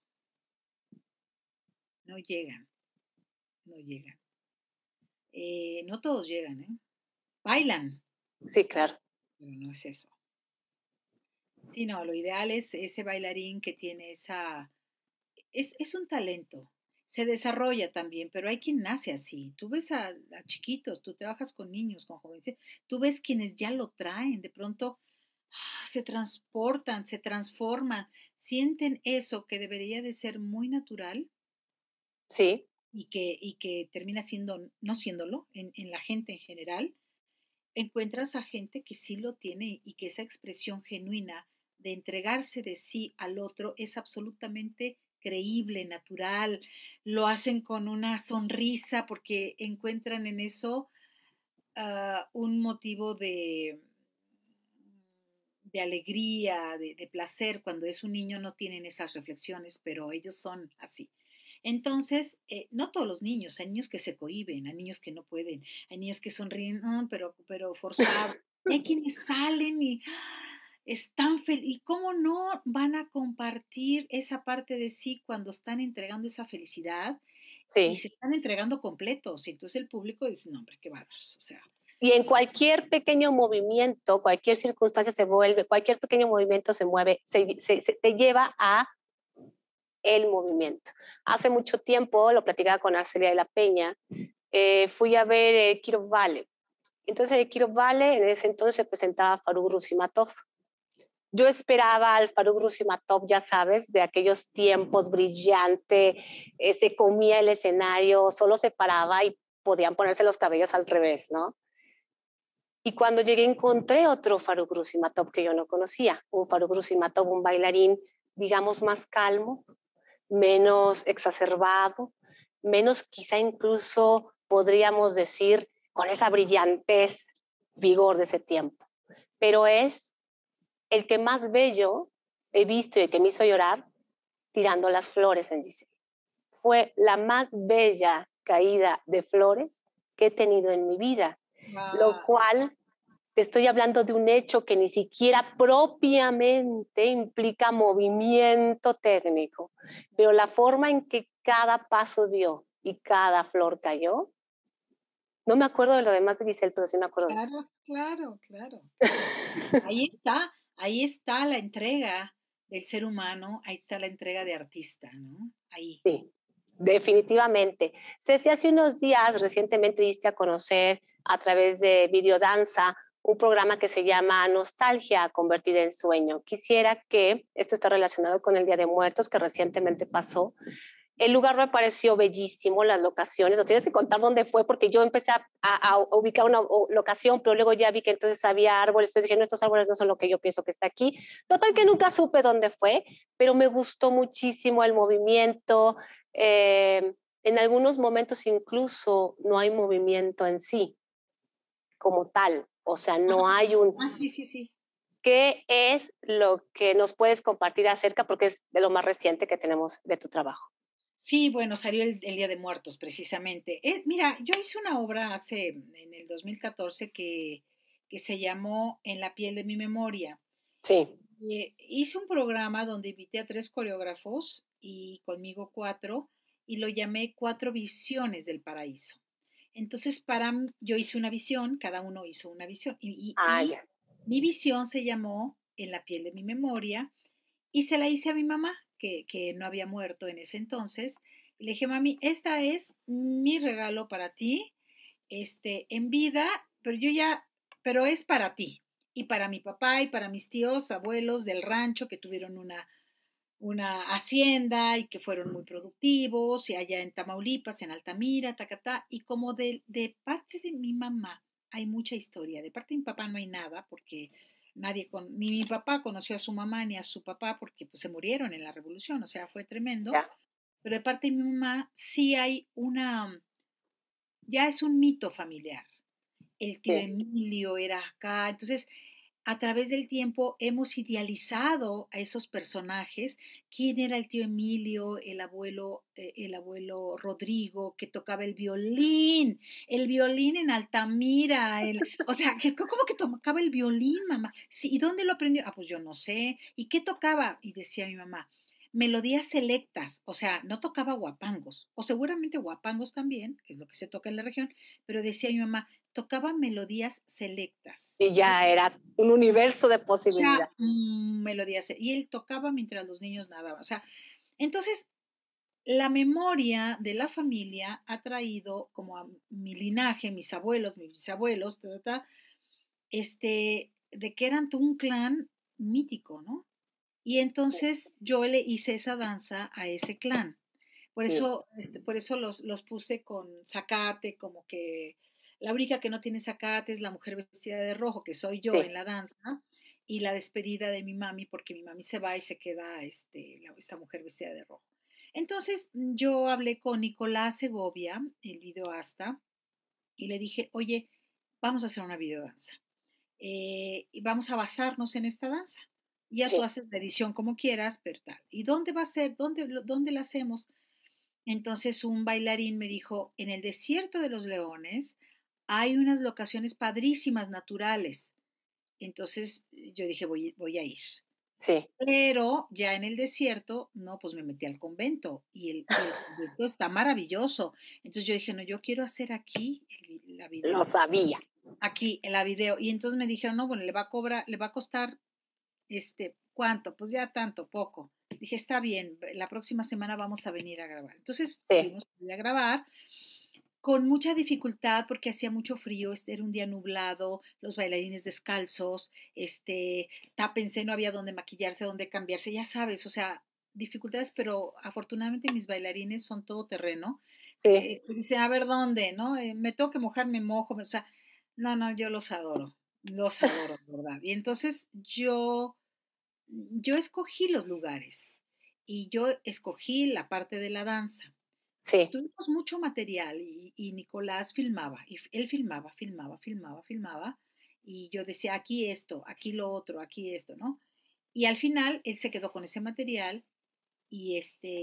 No llegan, no llegan. No todos llegan, ¿eh? Bailan, Sí, claro. pero no es eso. Sí, no, lo ideal es ese bailarín que tiene es un talento. Se desarrolla también, pero hay quien nace así. Tú ves a chiquitos, tú trabajas con niños, con jóvenes, tú ves quienes ya lo traen, de pronto se transportan, se transforman, sienten eso que debería de ser muy natural Sí, y que termina siendo, no siéndolo en la gente en general. Encuentras a gente que sí lo tiene y que esa expresión genuina de entregarse de sí al otro es absolutamente creíble, natural, lo hacen con una sonrisa porque encuentran en eso un motivo de alegría, de placer. Cuando es un niño no tienen esas reflexiones, pero ellos son así. Entonces, no todos los niños, hay niños que se cohíben, hay niños que no pueden, hay niños que sonríen, pero forzado. Y hay quienes salen y están felices. ¿Y cómo no van a compartir esa parte de sí cuando están entregando esa felicidad y sí. se están entregando completos? Y entonces el público dice, no, hombre, qué bárbaros. O sea, Y en cualquier pequeño movimiento, cualquier circunstancia se vuelve, cualquier pequeño movimiento se mueve, se te lleva a el movimiento. Hace mucho tiempo, lo platicaba con Arcelia de la Peña, fui a ver Kirov Ballet. Entonces, el Kirov Ballet en ese entonces se presentaba Faruk Rusimatov. Yo esperaba al Faruk Rusimatov, ya sabes, de aquellos tiempos brillante, se comía el escenario, solo se paraba y podían ponerse los cabellos al revés, ¿no? Y cuando llegué encontré otro Faruk Rusimatov que yo no conocía, un Faruk Rusimatov, un bailarín, digamos, más calmo, menos exacerbado, menos quizá incluso podríamos decir con esa brillantez, vigor de ese tiempo. Pero es el que más bello he visto y el que me hizo llorar tirando las flores en Giselle. Fue la más bella caída de flores que he tenido en mi vida, lo Wow. cual te estoy hablando de un hecho que ni siquiera propiamente implica movimiento técnico, pero la forma en que cada paso dio y cada flor cayó, no me acuerdo de lo demás de Giselle, pero sí me acuerdo de eso. Claro, claro, claro. Ahí está la entrega del ser humano, ahí está la entrega de artista, ¿no? Ahí. Sí, definitivamente. Ceci, hace unos días recientemente diste a conocer a través de Videodanza un programa que se llama Nostalgia convertida en sueño. Quisiera que, esto está relacionado con el Día de Muertos que recientemente pasó, el lugar me pareció bellísimo, las locaciones, no tienes que contar dónde fue, porque yo empecé a ubicar una locación, pero luego ya vi que entonces había árboles, entonces dije, no, estos árboles no son lo que yo pienso que está aquí. Total que nunca supe dónde fue, pero me gustó muchísimo el movimiento. En algunos momentos incluso no hay movimiento en sí, como tal. O sea, no hay un... Ah, sí, sí, sí. ¿Qué es lo que nos puedes compartir acerca? Porque es de lo más reciente que tenemos de tu trabajo. Sí, bueno, salió el Día de Muertos, precisamente. Mira, yo hice una obra en el 2014, que se llamó En la piel de mi memoria. Sí, Hice un programa donde invité a 3 coreógrafos y conmigo 4, y lo llamé Cuatro Visiones del Paraíso. Entonces, yo hice una visión, cada uno hizo una visión, y ya. mi visión se llamó En la piel de mi memoria, y se la hice a mi mamá, que no había muerto en ese entonces. Y le dije, mami, esta es mi regalo para ti, en vida, pero es para ti. Y para mi papá y para mis tíos, abuelos del rancho que tuvieron una hacienda y que fueron muy productivos, y allá en Tamaulipas, en Altamira, Tacatá, y como de parte de mi mamá hay mucha historia, de parte de mi papá no hay nada, porque ni mi papá conoció a su mamá ni a su papá, porque pues se murieron en la revolución, o sea, fue tremendo, Ya, pero de parte de mi mamá sí hay ya es un mito familiar. El tío sí, Emilio era acá, entonces a través del tiempo hemos idealizado a esos personajes. ¿Quién era el tío Emilio, el abuelo Rodrigo, que tocaba el violín en Altamira, o sea, ¿cómo que tocaba el violín, mamá? Sí, ¿y dónde lo aprendió? Ah, pues yo no sé. ¿Y qué tocaba? Y decía mi mamá, melodías selectas, o sea, no tocaba guapangos, o seguramente guapangos también, que es lo que se toca en la región, pero decía mi mamá, tocaba melodías selectas, y ¿no? ya era un universo de O sea, posibilidad. melodías. Y él tocaba mientras los niños nadaban. O sea, entonces la memoria de la familia ha traído como a mi linaje, mis abuelos, mis bisabuelos, de que eran todo un clan mítico, ¿no? Y entonces yo le hice esa danza a ese clan. Sí, Por eso los puse con zacate, como que la única que no tiene zacate es la mujer vestida de rojo, que soy yo sí, en la danza, y la despedida de mi mami, porque mi mami se va y se queda esta mujer vestida de rojo. Entonces yo hablé con Nicolás Segovia, el videoasta, y le dije, oye, vamos a hacer una videodanza. Y vamos a basarnos en esta danza. Ya tú sí. haces la edición como quieras, pero tal. ¿Y dónde va a ser? ¿Dónde la hacemos? Entonces un bailarín me dijo, en el desierto de los leones hay unas locaciones padrísimas, naturales. Entonces yo dije, voy a ir. Sí. Pero ya en el desierto, no, pues me metí al convento, y el convento está maravilloso. Entonces yo dije, no, yo quiero hacer aquí la Lo video, sabía. aquí en la video. Y entonces me dijeron, no, bueno, le va a costar, ¿cuánto? Pues ya tanto, poco. Dije, está bien, la próxima semana vamos a venir a grabar. Entonces Sí, fuimos a grabar con mucha dificultad porque hacía mucho frío, era un día nublado, los bailarines descalzos, tápense, no había dónde maquillarse, dónde cambiarse, ya sabes, o sea, dificultades, pero afortunadamente mis bailarines son todo terreno, sí, que dicen, a ver dónde, ¿no? Me tengo que mojar, me mojo, o sea, No, no, yo los adoro, de verdad. Y entonces yo escogí los lugares y yo escogí la parte de la danza. Sí, Tuvimos mucho material y Nicolás filmaba, y él filmaba, y yo decía, aquí esto, aquí lo otro, aquí esto, ¿no? Y al final él se quedó con ese material y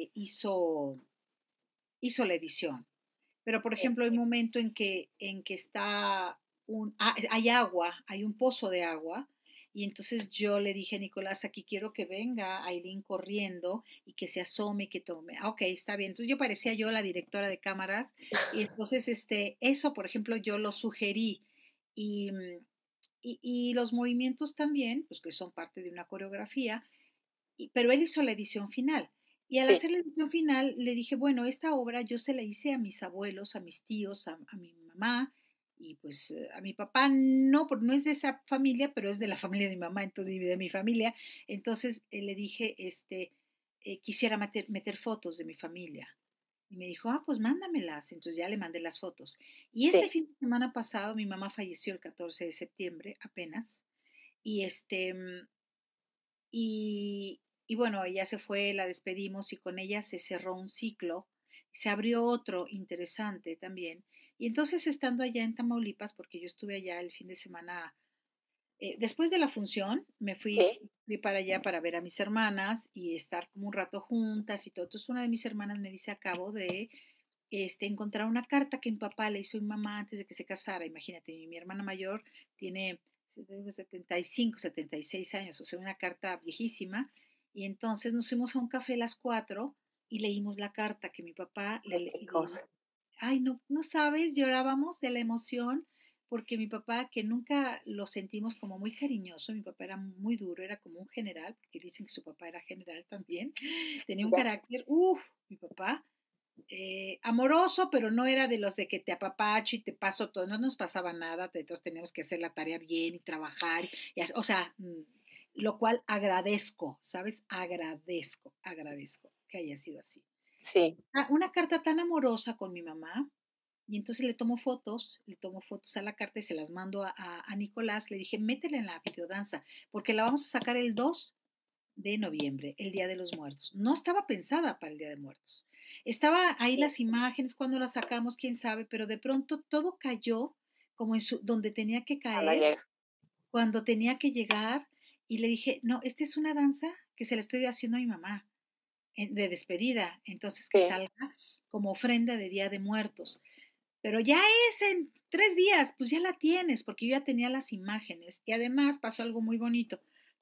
hizo la edición. Pero, por sí, ejemplo, hay un momento en que está hay agua, hay un pozo de agua, y entonces yo le dije a Nicolás, aquí quiero que venga Aileen corriendo y que se asome y que tome. Ah, ok, está bien. Entonces yo parecía yo la directora de cámaras, y entonces eso, por ejemplo, yo lo sugerí. Y, y los movimientos también, pues que son parte de una coreografía, pero él hizo la edición final. Y al sí, hacer la edición final, le dije, bueno, esta obra yo se la hice a mis abuelos, a mis tíos, a mi mamá y pues a mi papá no, porque no es de esa familia, pero es de la familia de mi mamá, entonces de mi familia. Entonces le dije, quisiera meter fotos de mi familia. Y me dijo, ah, pues mándamelas. Entonces ya le mandé las fotos. Y este sí, fin de semana pasado, mi mamá falleció el 14 de septiembre apenas. Y y bueno, ella se fue, la despedimos y con ella se cerró un ciclo, se abrió otro interesante también. Y entonces estando allá en Tamaulipas, porque yo estuve allá el fin de semana, después de la función, sí, fui para allá para ver a mis hermanas y estar como un rato juntas y todo. Entonces una de mis hermanas me dice, acabo de encontrar una carta que mi papá le hizo a mi mamá antes de que se casara. Imagínate, mi hermana mayor tiene 75, 76 años, o sea, una carta viejísima. Y entonces nos fuimos a un café a las 4 y leímos la carta que mi papá qué cosa. ay, no, no sabes, llorábamos de la emoción porque mi papá, que nunca lo sentimos como muy cariñoso, mi papá era muy duro, era como un general, porque dicen que su papá era general también, tenía un Ya, carácter, mi papá, amoroso, pero no era de los de que te apapacho y te paso todo, no nos pasaba nada, entonces teníamos que hacer la tarea bien y trabajar, o sea, lo cual agradezco, ¿sabes? Agradezco que haya sido así. sí, Una carta tan amorosa con mi mamá, y entonces le tomo fotos a la carta y se las mando a Nicolás, le dije, métela en la videodanza, porque la vamos a sacar el 2 de noviembre, el Día de los Muertos. No estaba pensada para el Día de Muertos. Estaba ahí sí, las imágenes, cuando las sacamos, quién sabe, pero de pronto todo cayó como donde tenía que cuando caer, llega. cuando tenía que llegar, y le dije, no, esta es una danza que se la estoy haciendo a mi mamá, de despedida, entonces que Sí, salga como ofrenda de Día de Muertos. Pero ya es en 3 días, pues ya la tienes, porque yo ya tenía las imágenes. Y además pasó algo muy bonito.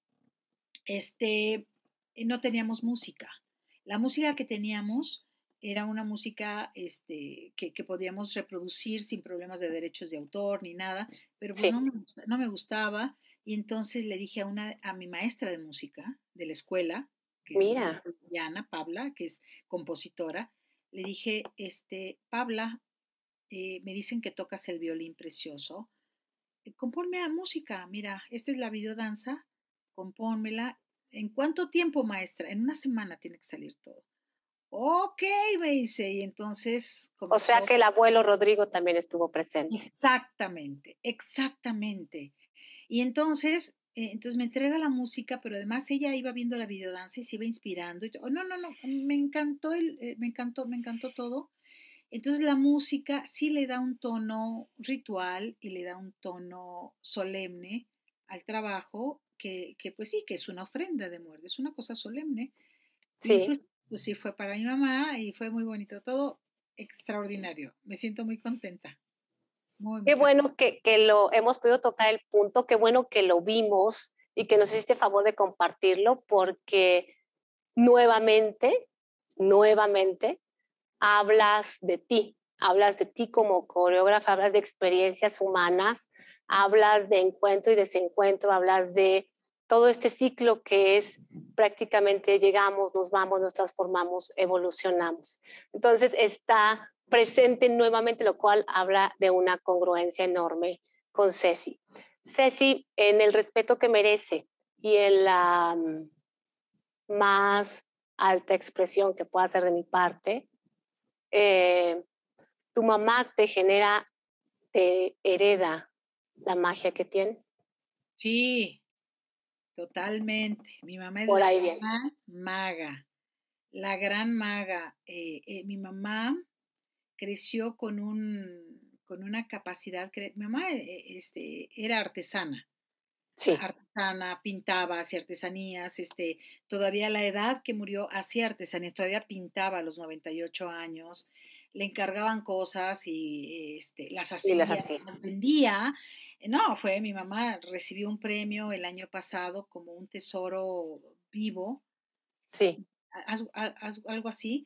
No teníamos música. La música que teníamos era una música que podíamos reproducir sin problemas de derechos de autor ni nada, pero pues sí, no me gustaba. Y entonces le dije a mi maestra de música de la escuela, que es mira, colombiana, Pabla, que es compositora, le dije, Pabla, me dicen que tocas el violín precioso, compónme la música, mira, esta es la videodanza, compónmela. ¿En cuánto tiempo, maestra? En una semana tiene que salir todo. Ok, me dice, y entonces o sea comenzó. que el abuelo Rodrigo también estuvo presente. Exactamente, exactamente. Y entonces me entrega la música, pero además ella iba viendo la videodanza y se iba inspirando. No, no, no, me encantó me encantó todo. Entonces la música sí le da un tono ritual y le da un tono solemne al trabajo, que pues sí, que es una ofrenda de muerte, es una cosa solemne. Y Sí, pues sí fue para mi mamá y fue muy bonito, todo extraordinario. Me siento muy contenta, muy, qué muy contenta. bueno que lo hemos podido tocar el punto, qué bueno que lo vimos y que nos hiciste favor de compartirlo, porque nuevamente, nuevamente, hablas de ti como coreógrafa, hablas de experiencias humanas, hablas de encuentro y desencuentro, hablas de todo este ciclo que es prácticamente llegamos, nos vamos, nos transformamos, evolucionamos. Entonces está presente nuevamente, lo cual habla de una congruencia enorme con Ceci. Ceci, en el respeto que merece y en la más alta expresión que pueda hacer de mi parte, eh, tu mamá te genera, te hereda la magia que tienes. Sí, totalmente. Mi mamá es Por la ahí viene. gran maga, la gran maga. Mi mamá creció con una capacidad, mi mamá era artesana. Sí, Artesana, pintaba, hacía artesanías, todavía a la edad que murió hacía artesanías, todavía pintaba a los 98 años, le encargaban cosas y las y las hacía, hacía. las vendía. No, mi mamá recibió un premio el año pasado como un tesoro vivo, Sí, algo así,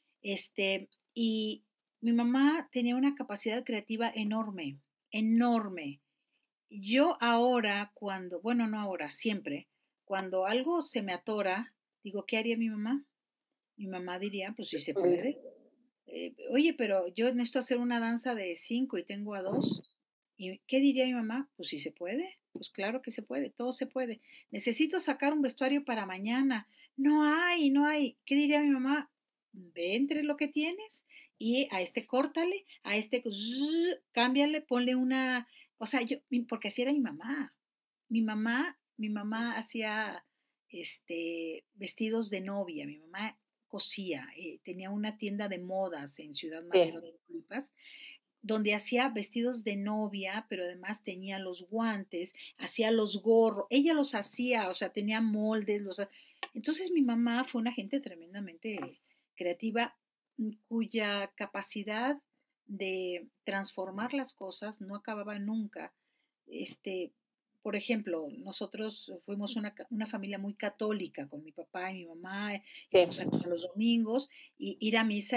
y mi mamá tenía una capacidad creativa enorme, enorme. Yo ahora, bueno, no ahora, siempre, cuando algo se me atora, digo, ¿qué haría mi mamá? Mi mamá diría, pues sí se puede. Oye, pero yo necesito hacer una danza de 5 y tengo a 2. ¿Y qué diría mi mamá? Pues sí se puede. Pues claro que se puede, todo se puede. Necesito sacar un vestuario para mañana. No hay, no hay. ¿Qué diría mi mamá? Ve entre lo que tienes y a córtale, a cámbiale, ponle una, o sea, porque así era mi mamá. Mi mamá hacía vestidos de novia, mi mamá cosía, tenía una tienda de modas en Ciudad sí. Madero, Tamaulipas, donde hacía vestidos de novia, pero además tenía los guantes, hacía los gorros, ella los hacía, o sea, tenía moldes, entonces mi mamá fue una gente tremendamente creativa, cuya capacidad de transformar las cosas no acababa nunca. Este, por ejemplo, nosotros fuimos una familia muy católica con mi papá y mi mamá, Sí, íbamos a misa los domingos y ir a misa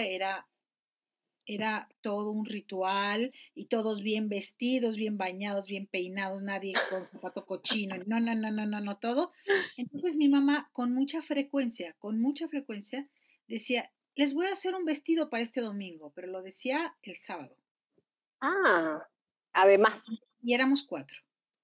era todo un ritual y todos bien vestidos, bien bañados, bien peinados, nadie con zapato cochino, no, no, no, no, no, no, todo. Entonces mi mamá con mucha frecuencia decía, les voy a hacer un vestido para este domingo, pero lo decía el sábado. ah, además, Y éramos 4,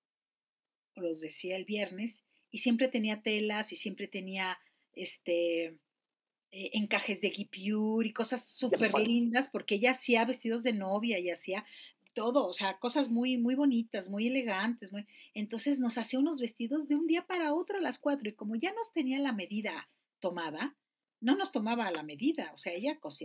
o los decía el viernes, y siempre tenía telas y siempre tenía este encajes de guipure y cosas súper después. lindas, porque ella hacía vestidos de novia y hacía todo, o sea, cosas muy, muy bonitas, muy elegantes. Entonces nos hacía unos vestidos de un día para otro a las 4 y como ya nos tenía la medida tomada, no nos tomaba a la medida, o sea, ella cosía,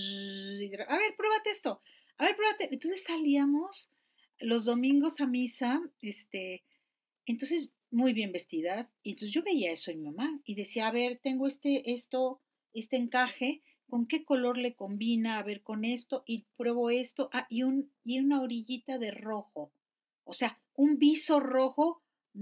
a ver, pruébate esto, a ver, pruébate. Entonces salíamos los domingos a misa, entonces muy bien vestidas, y entonces yo veía eso en mi mamá y decía, a ver, tengo este encaje, ¿con qué color le combina? A ver, con esto, y pruebo esto, y una orillita de rojo, o sea, un viso rojo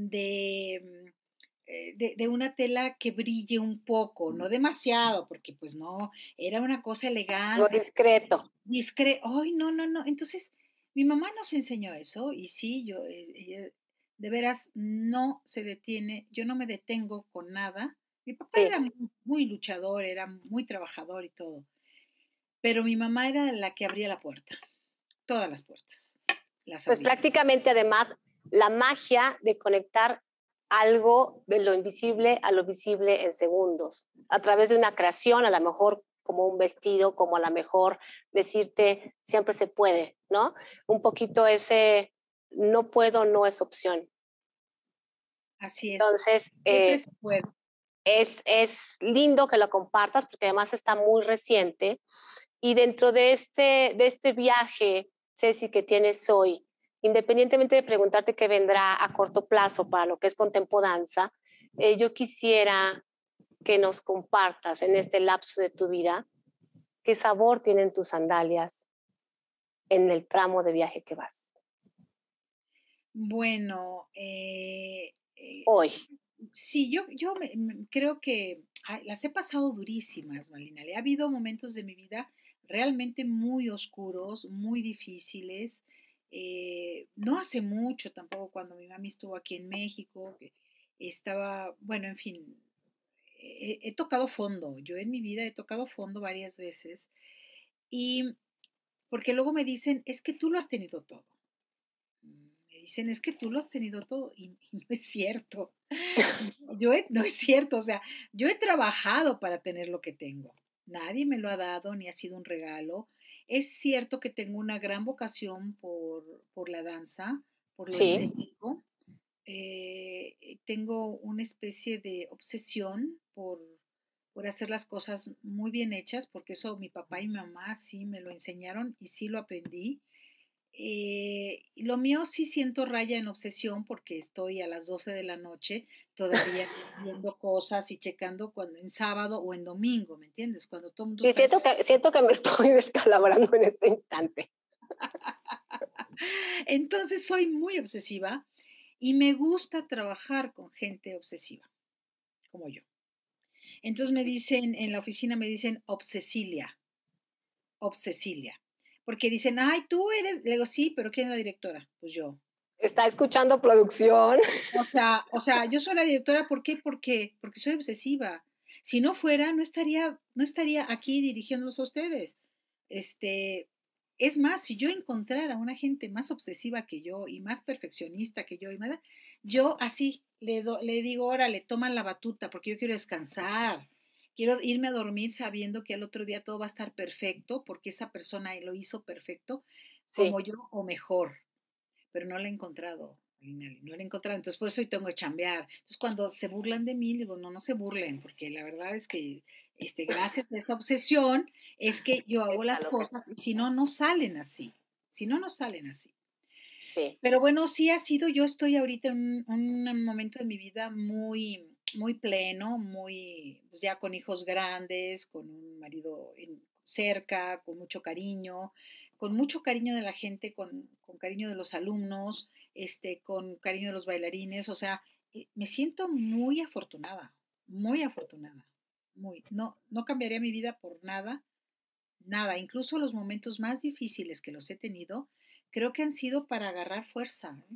de una tela que brille un poco, no demasiado, porque pues no, era una cosa Algo elegante, discreto. ¡ay, no, no, no! Entonces, mi mamá nos enseñó eso y sí, ella de veras no se detiene, yo no me detengo con nada. Mi papá Sí, era muy, muy luchador, era muy trabajador y todo, pero mi mamá era la que abría la puerta, todas las puertas las pues abría. prácticamente además la magia de conectar algo de lo invisible a lo visible en segundos, a través de una creación, a lo mejor como un vestido, como a lo mejor decirte siempre se puede, ¿no? Un poquito ese no puedo, no es opción. Así es, Entonces, siempre se puede. es lindo que lo compartas porque además está muy reciente y dentro de este viaje, Ceci, que tienes hoy, independientemente de preguntarte qué vendrá a corto plazo para lo que es Contempo Danza, yo quisiera que nos compartas en este lapso de tu vida qué sabor tienen tus sandalias en el tramo de viaje que vas Bueno, hoy. sí, yo creo que las he pasado durísimas, Malina. Ha habido momentos de mi vida realmente muy oscuros, muy difíciles. No hace mucho tampoco, cuando mi mami estuvo aquí en México, que estaba, bueno, en fin, he tocado fondo. Yo en mi vida he tocado fondo varias veces. Y porque luego me dicen, es que tú lo has tenido todo. Me dicen, es que tú lo has tenido todo y no es cierto. No es cierto, o sea, yo he trabajado para tener lo que tengo. Nadie me lo ha dado ni ha sido un regalo. Es cierto que tengo una gran vocación por la danza, por lo Sí, escénico. Tengo una especie de obsesión por hacer las cosas muy bien hechas, porque eso mi papá y mi mamá sí me lo enseñaron y sí lo aprendí. Lo mío sí siento raya en obsesión porque estoy a las 12 de la noche todavía viendo cosas y checando cuando en sábado o en domingo, ¿me entiendes? Cuando todo el mundo sí, está siento que me estoy descalabrando en este instante. Entonces soy muy obsesiva y me gusta trabajar con gente obsesiva, como yo. Entonces me dicen, en la oficina me dicen obsesilia, obsesilia. Porque dicen, ay, tú eres, le digo, sí, pero ¿quién es la directora? Pues yo. ¿Está escuchando producción? O sea, yo soy la directora, ¿por qué? Porque soy obsesiva. Si no fuera, no estaría aquí dirigiéndolos a ustedes. Este, es más, si yo encontrara una gente más obsesiva que yo y más perfeccionista que yo así le digo, órale, toma la batuta, porque yo quiero descansar. Quiero irme a dormir sabiendo que al otro día todo va a estar perfecto, porque esa persona lo hizo perfecto, como Sí, yo o mejor, pero no la he encontrado, Alinali, no la he encontrado, entonces por eso hoy tengo que chambear. Entonces cuando se burlan de mí, digo, no, no se burlen, porque la verdad es que gracias a esa obsesión es que yo hago está las lo que cosas y si no, no salen así, si no, no salen así. sí. Pero bueno, sí ha sido, yo estoy ahorita en un momento de mi vida muy, muy pleno, muy, pues ya con hijos grandes, con un marido cerca, con mucho cariño de la gente, con cariño de los alumnos, con cariño de los bailarines, o sea, me siento muy afortunada, muy, no, no cambiaría mi vida por nada, nada, incluso los momentos más difíciles que los he tenido, creo que han sido para agarrar fuerza, ¿eh?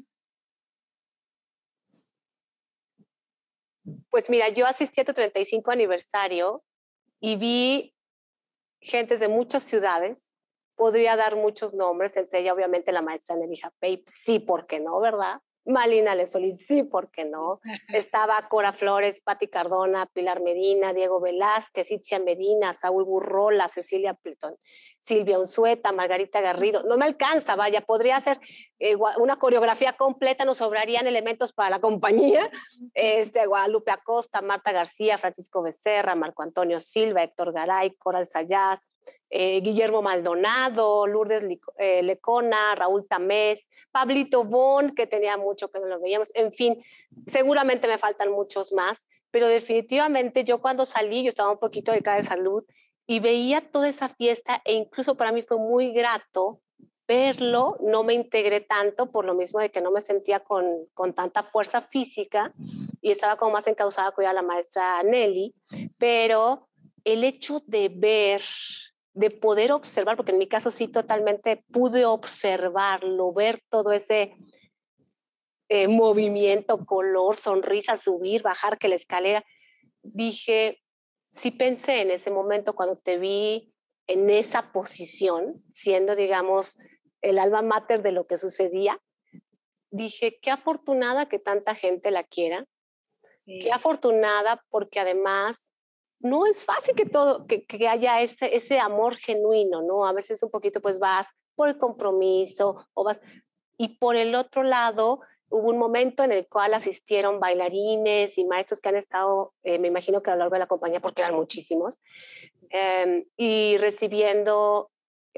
Pues mira, yo asistí a tu 35 aniversario y vi gentes de muchas ciudades. Podría dar muchos nombres, entre ellas obviamente la maestra Nelly Japey, sí, ¿por qué no, verdad? Malina Lesolís, sí, ¿por qué no? Estaba Cora Flores, Patti Cardona, Pilar Medina, Diego Velázquez, Itzia Medina, Saúl Burrola, Cecilia Plitón, Silvia Unzueta, Margarita Garrido. No me alcanza, vaya, podría ser una coreografía completa, nos sobrarían elementos para la compañía. Guadalupe Acosta, Marta García, Francisco Becerra, Marco Antonio Silva, Héctor Garay, Coral Sayas, Guillermo Maldonado, Lourdes Lecona, Raúl Tamés, Pablito Bon, que tenía mucho que no lo veíamos, en fin, seguramente me faltan muchos más, pero definitivamente yo cuando salí, yo estaba un poquito delicada de salud y veía toda esa fiesta e incluso para mí fue muy grato verlo, no me integré tanto por lo mismo de que no me sentía con tanta fuerza física y estaba como más encausada a cuidar a la maestra Nelly, pero el hecho de ver, de poder observar, porque en mi caso sí totalmente pude observarlo, ver todo ese movimiento, color, sonrisa, subir, bajar, que la escalera, dije, sí pensé en ese momento cuando te vi en esa posición, siendo, digamos, el alma mater de lo que sucedía, dije, qué afortunada que tanta gente la quiera, qué Sí, afortunada porque además no es fácil que todo, que haya ese amor genuino, ¿no? A veces un poquito pues vas por el compromiso o vas, y por el otro lado hubo un momento en el cual asistieron bailarines y maestros que han estado, me imagino que a lo largo de la compañía, porque eran muchísimos, y recibiendo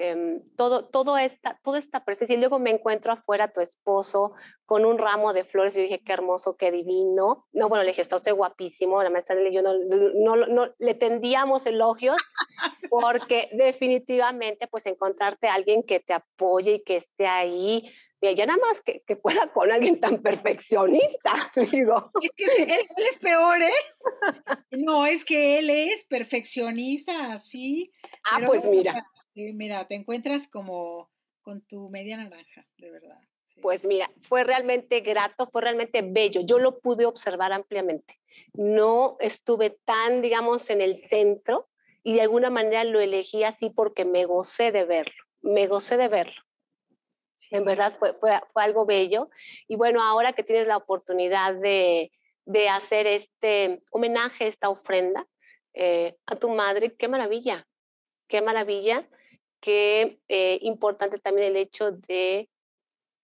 toda esta presencia. Y luego me encuentro afuera a tu esposo con un ramo de flores y dije, qué hermoso, qué divino. No, bueno, le dije, está usted guapísimo. La maestra y yo no le tendíamos elogios porque definitivamente pues encontrarte a alguien que te apoye y que esté ahí. Mira, ya nada más que pueda con alguien tan perfeccionista, digo. es que él es peor, ¿eh? No, es que él es perfeccionista, sí, Ah, pero pues bueno, mira, sí, mira, te encuentras como con tu media naranja, de verdad. Sí. Pues mira, fue realmente grato, fue realmente bello. Yo lo pude observar ampliamente. No estuve tan, digamos, en el centro y de alguna manera lo elegí así porque me gocé de verlo. Me gocé de verlo. En Sí, verdad fue algo bello. Y bueno, ahora que tienes la oportunidad de hacer este homenaje, esta ofrenda a tu madre, qué maravilla, qué maravilla, qué importante también el hecho de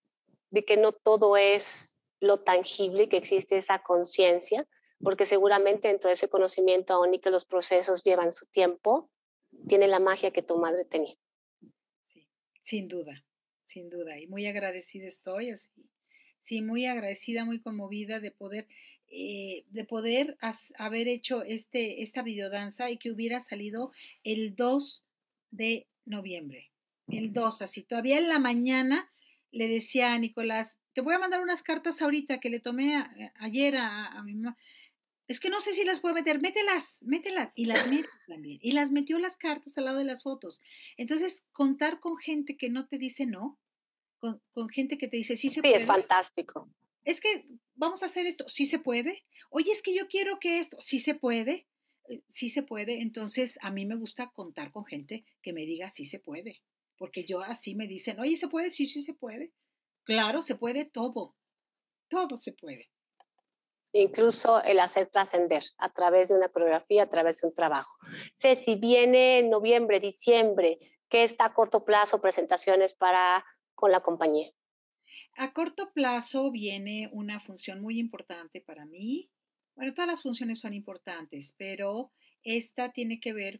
de que no todo es lo tangible, que existe esa conciencia, porque seguramente dentro de ese conocimiento aún y que los procesos llevan su tiempo, tiene la magia que tu madre tenía. Sí, sin duda, sin duda. Y muy agradecida estoy, así. Sí, muy agradecida, muy conmovida de poder haber hecho esta videodanza y que hubiera salido el 2 de noviembre. El 2, así. Todavía en la mañana le decía a Nicolás, te voy a mandar unas cartas ahorita que le tomé ayer a mi mamá. Es que no sé si las puedo meter, mételas, mételas. Y las mete también. Y las metió las cartas al lado de las fotos. Entonces, contar con gente que no te dice no, con gente que te dice sí se Sí, es puede. fantástico. Es que vamos a hacer esto, sí se puede. Oye, es que yo quiero que esto, sí se puede. Sí se puede. Entonces, a mí me gusta contar con gente que me diga sí se puede. Porque yo así me dicen, oye, ¿se puede? Sí, sí se puede. Claro, se puede todo. Todo se puede. Incluso el hacer trascender a través de una coreografía, a través de un trabajo. Ceci, viene en noviembre, diciembre, ¿qué está a corto plazo? Presentaciones con la compañía. A corto plazo viene una función muy importante para mí. Bueno, todas las funciones son importantes, pero esta tiene que ver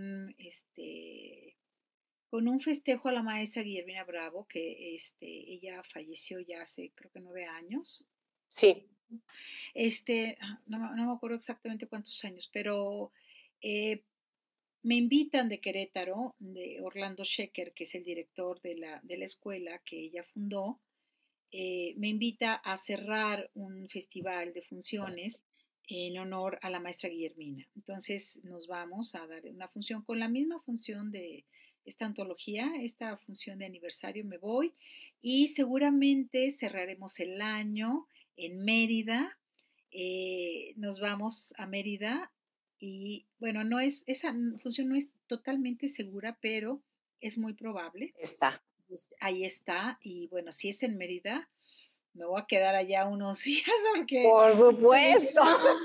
con un festejo a la maestra Guillermina Bravo, que ella falleció ya hace creo que 9 años. Sí. No me acuerdo exactamente cuántos años, pero eh, me invitan de Querétaro, de Orlando Shecker, que es el director de la escuela que ella fundó. Me invita a cerrar un festival de funciones en honor a la maestra Guillermina. Entonces nos vamos a dar una función con la misma función de esta antología, esta función de aniversario me voy y seguramente cerraremos el año en Mérida. Nos vamos a Mérida y bueno, esa función no es totalmente segura, pero es muy probable. Está. Ahí está, y bueno, si es en Mérida, me voy a quedar allá unos días porque Por supuesto.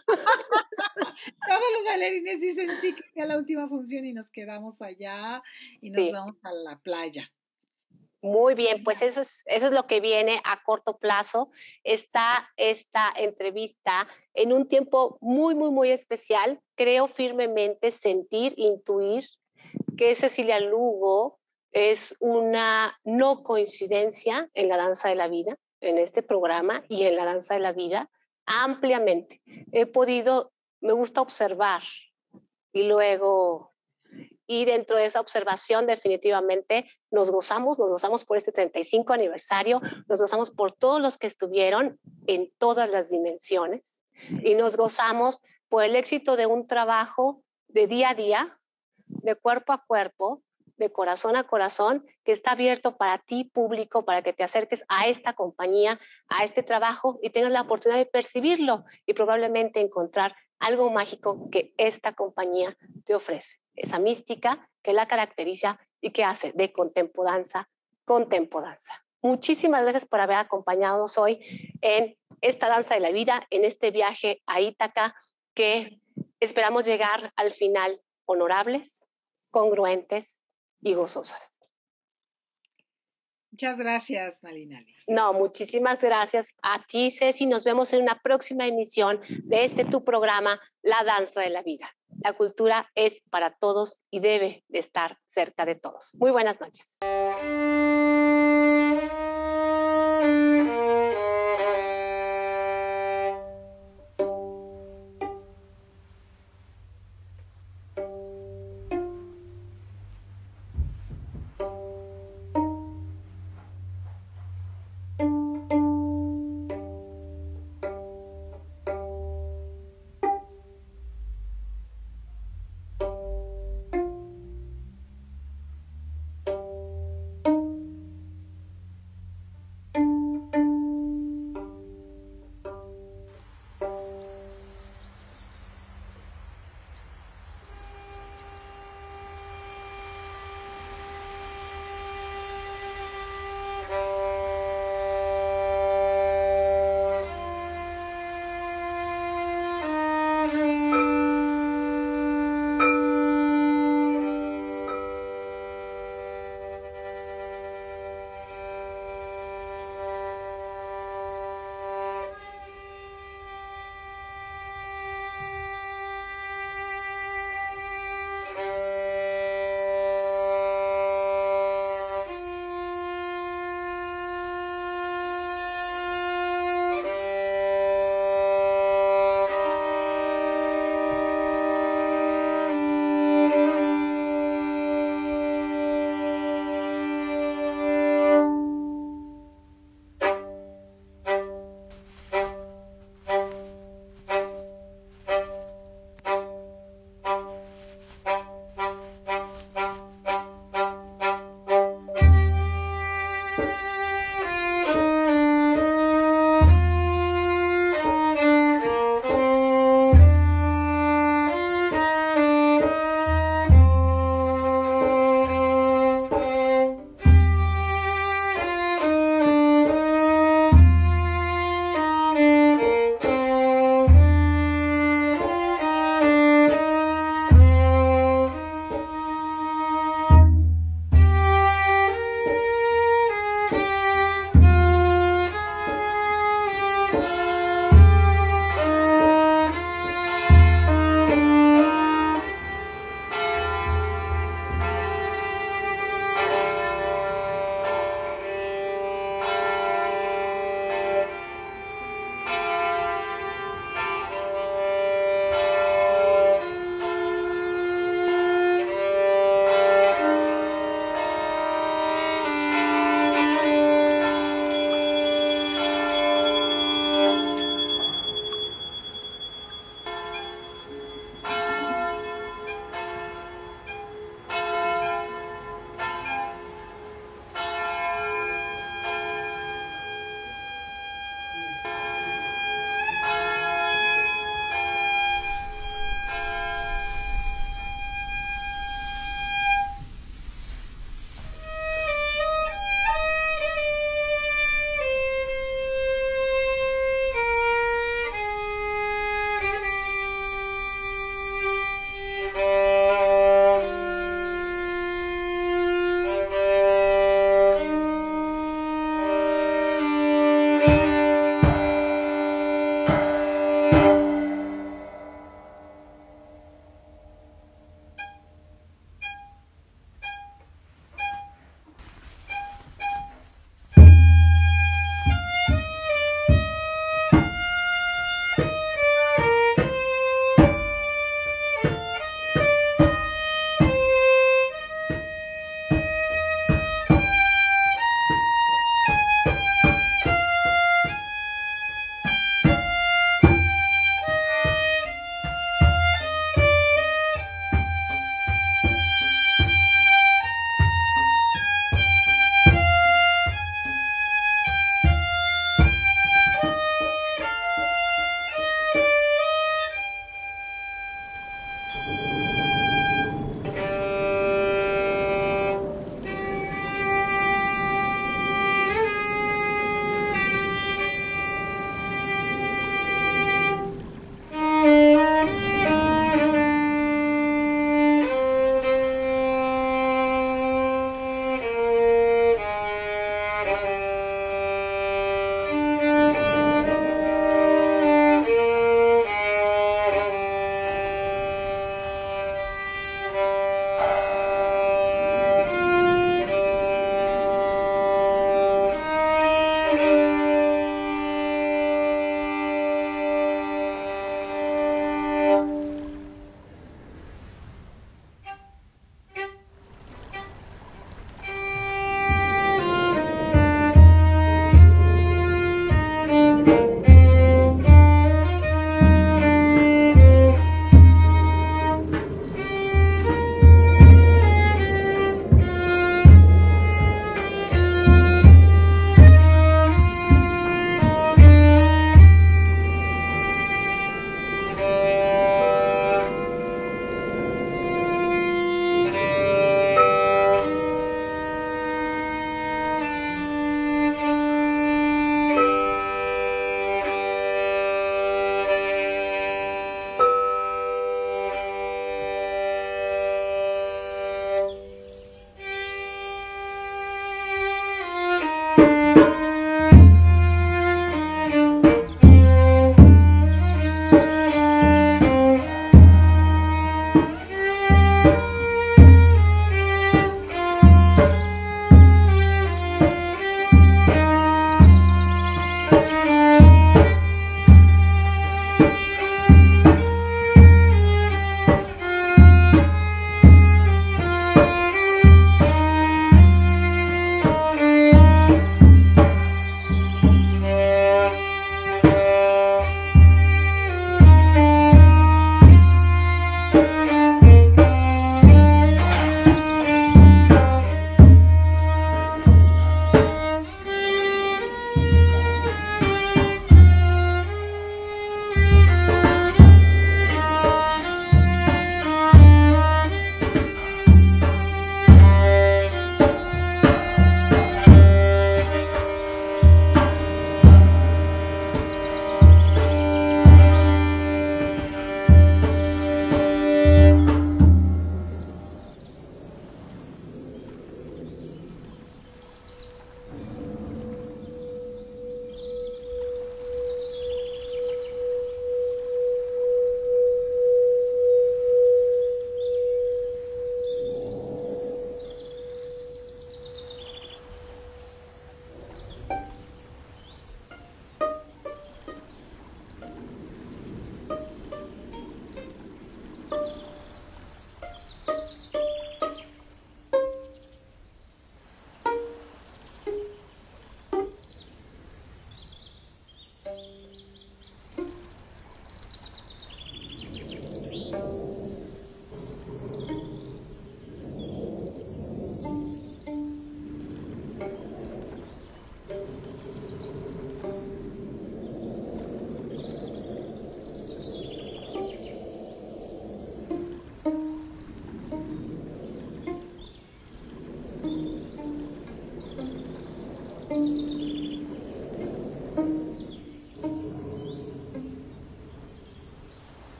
todos los bailarines dicen sí, que sea la última función y nos quedamos allá y nos Sí. vamos a la playa. Muy bien, pues eso es lo que viene a corto plazo. Está esta entrevista en un tiempo muy, muy, muy especial. Creo firmemente sentir, intuir que Cecilia Lugo es una no coincidencia en la danza de la vida, en este programa y en la danza de la vida, ampliamente. Me gusta observar y luego y dentro de esa observación definitivamente nos gozamos por este 35 aniversario, nos gozamos por todos los que estuvieron en todas las dimensiones y nos gozamos por el éxito de un trabajo de día a día, de cuerpo a cuerpo, de corazón a corazón, que está abierto para ti, público, para que te acerques a esta compañía, a este trabajo y tengas la oportunidad de percibirlo y probablemente encontrar algo mágico que esta compañía te ofrece. Esa mística que la caracteriza y que hace de Contempodanza. Muchísimas gracias por haber acompañados hoy en esta danza de la vida, en este viaje a Ítaca, que esperamos llegar al final honorables, congruentes y gozosas. Muchas gracias, Malinali. No, muchísimas gracias a ti, Ceci. Nos vemos en una próxima emisión de tu programa, La Danza de la Vida. La cultura es para todos y debe de estar cerca de todos. Muy buenas noches.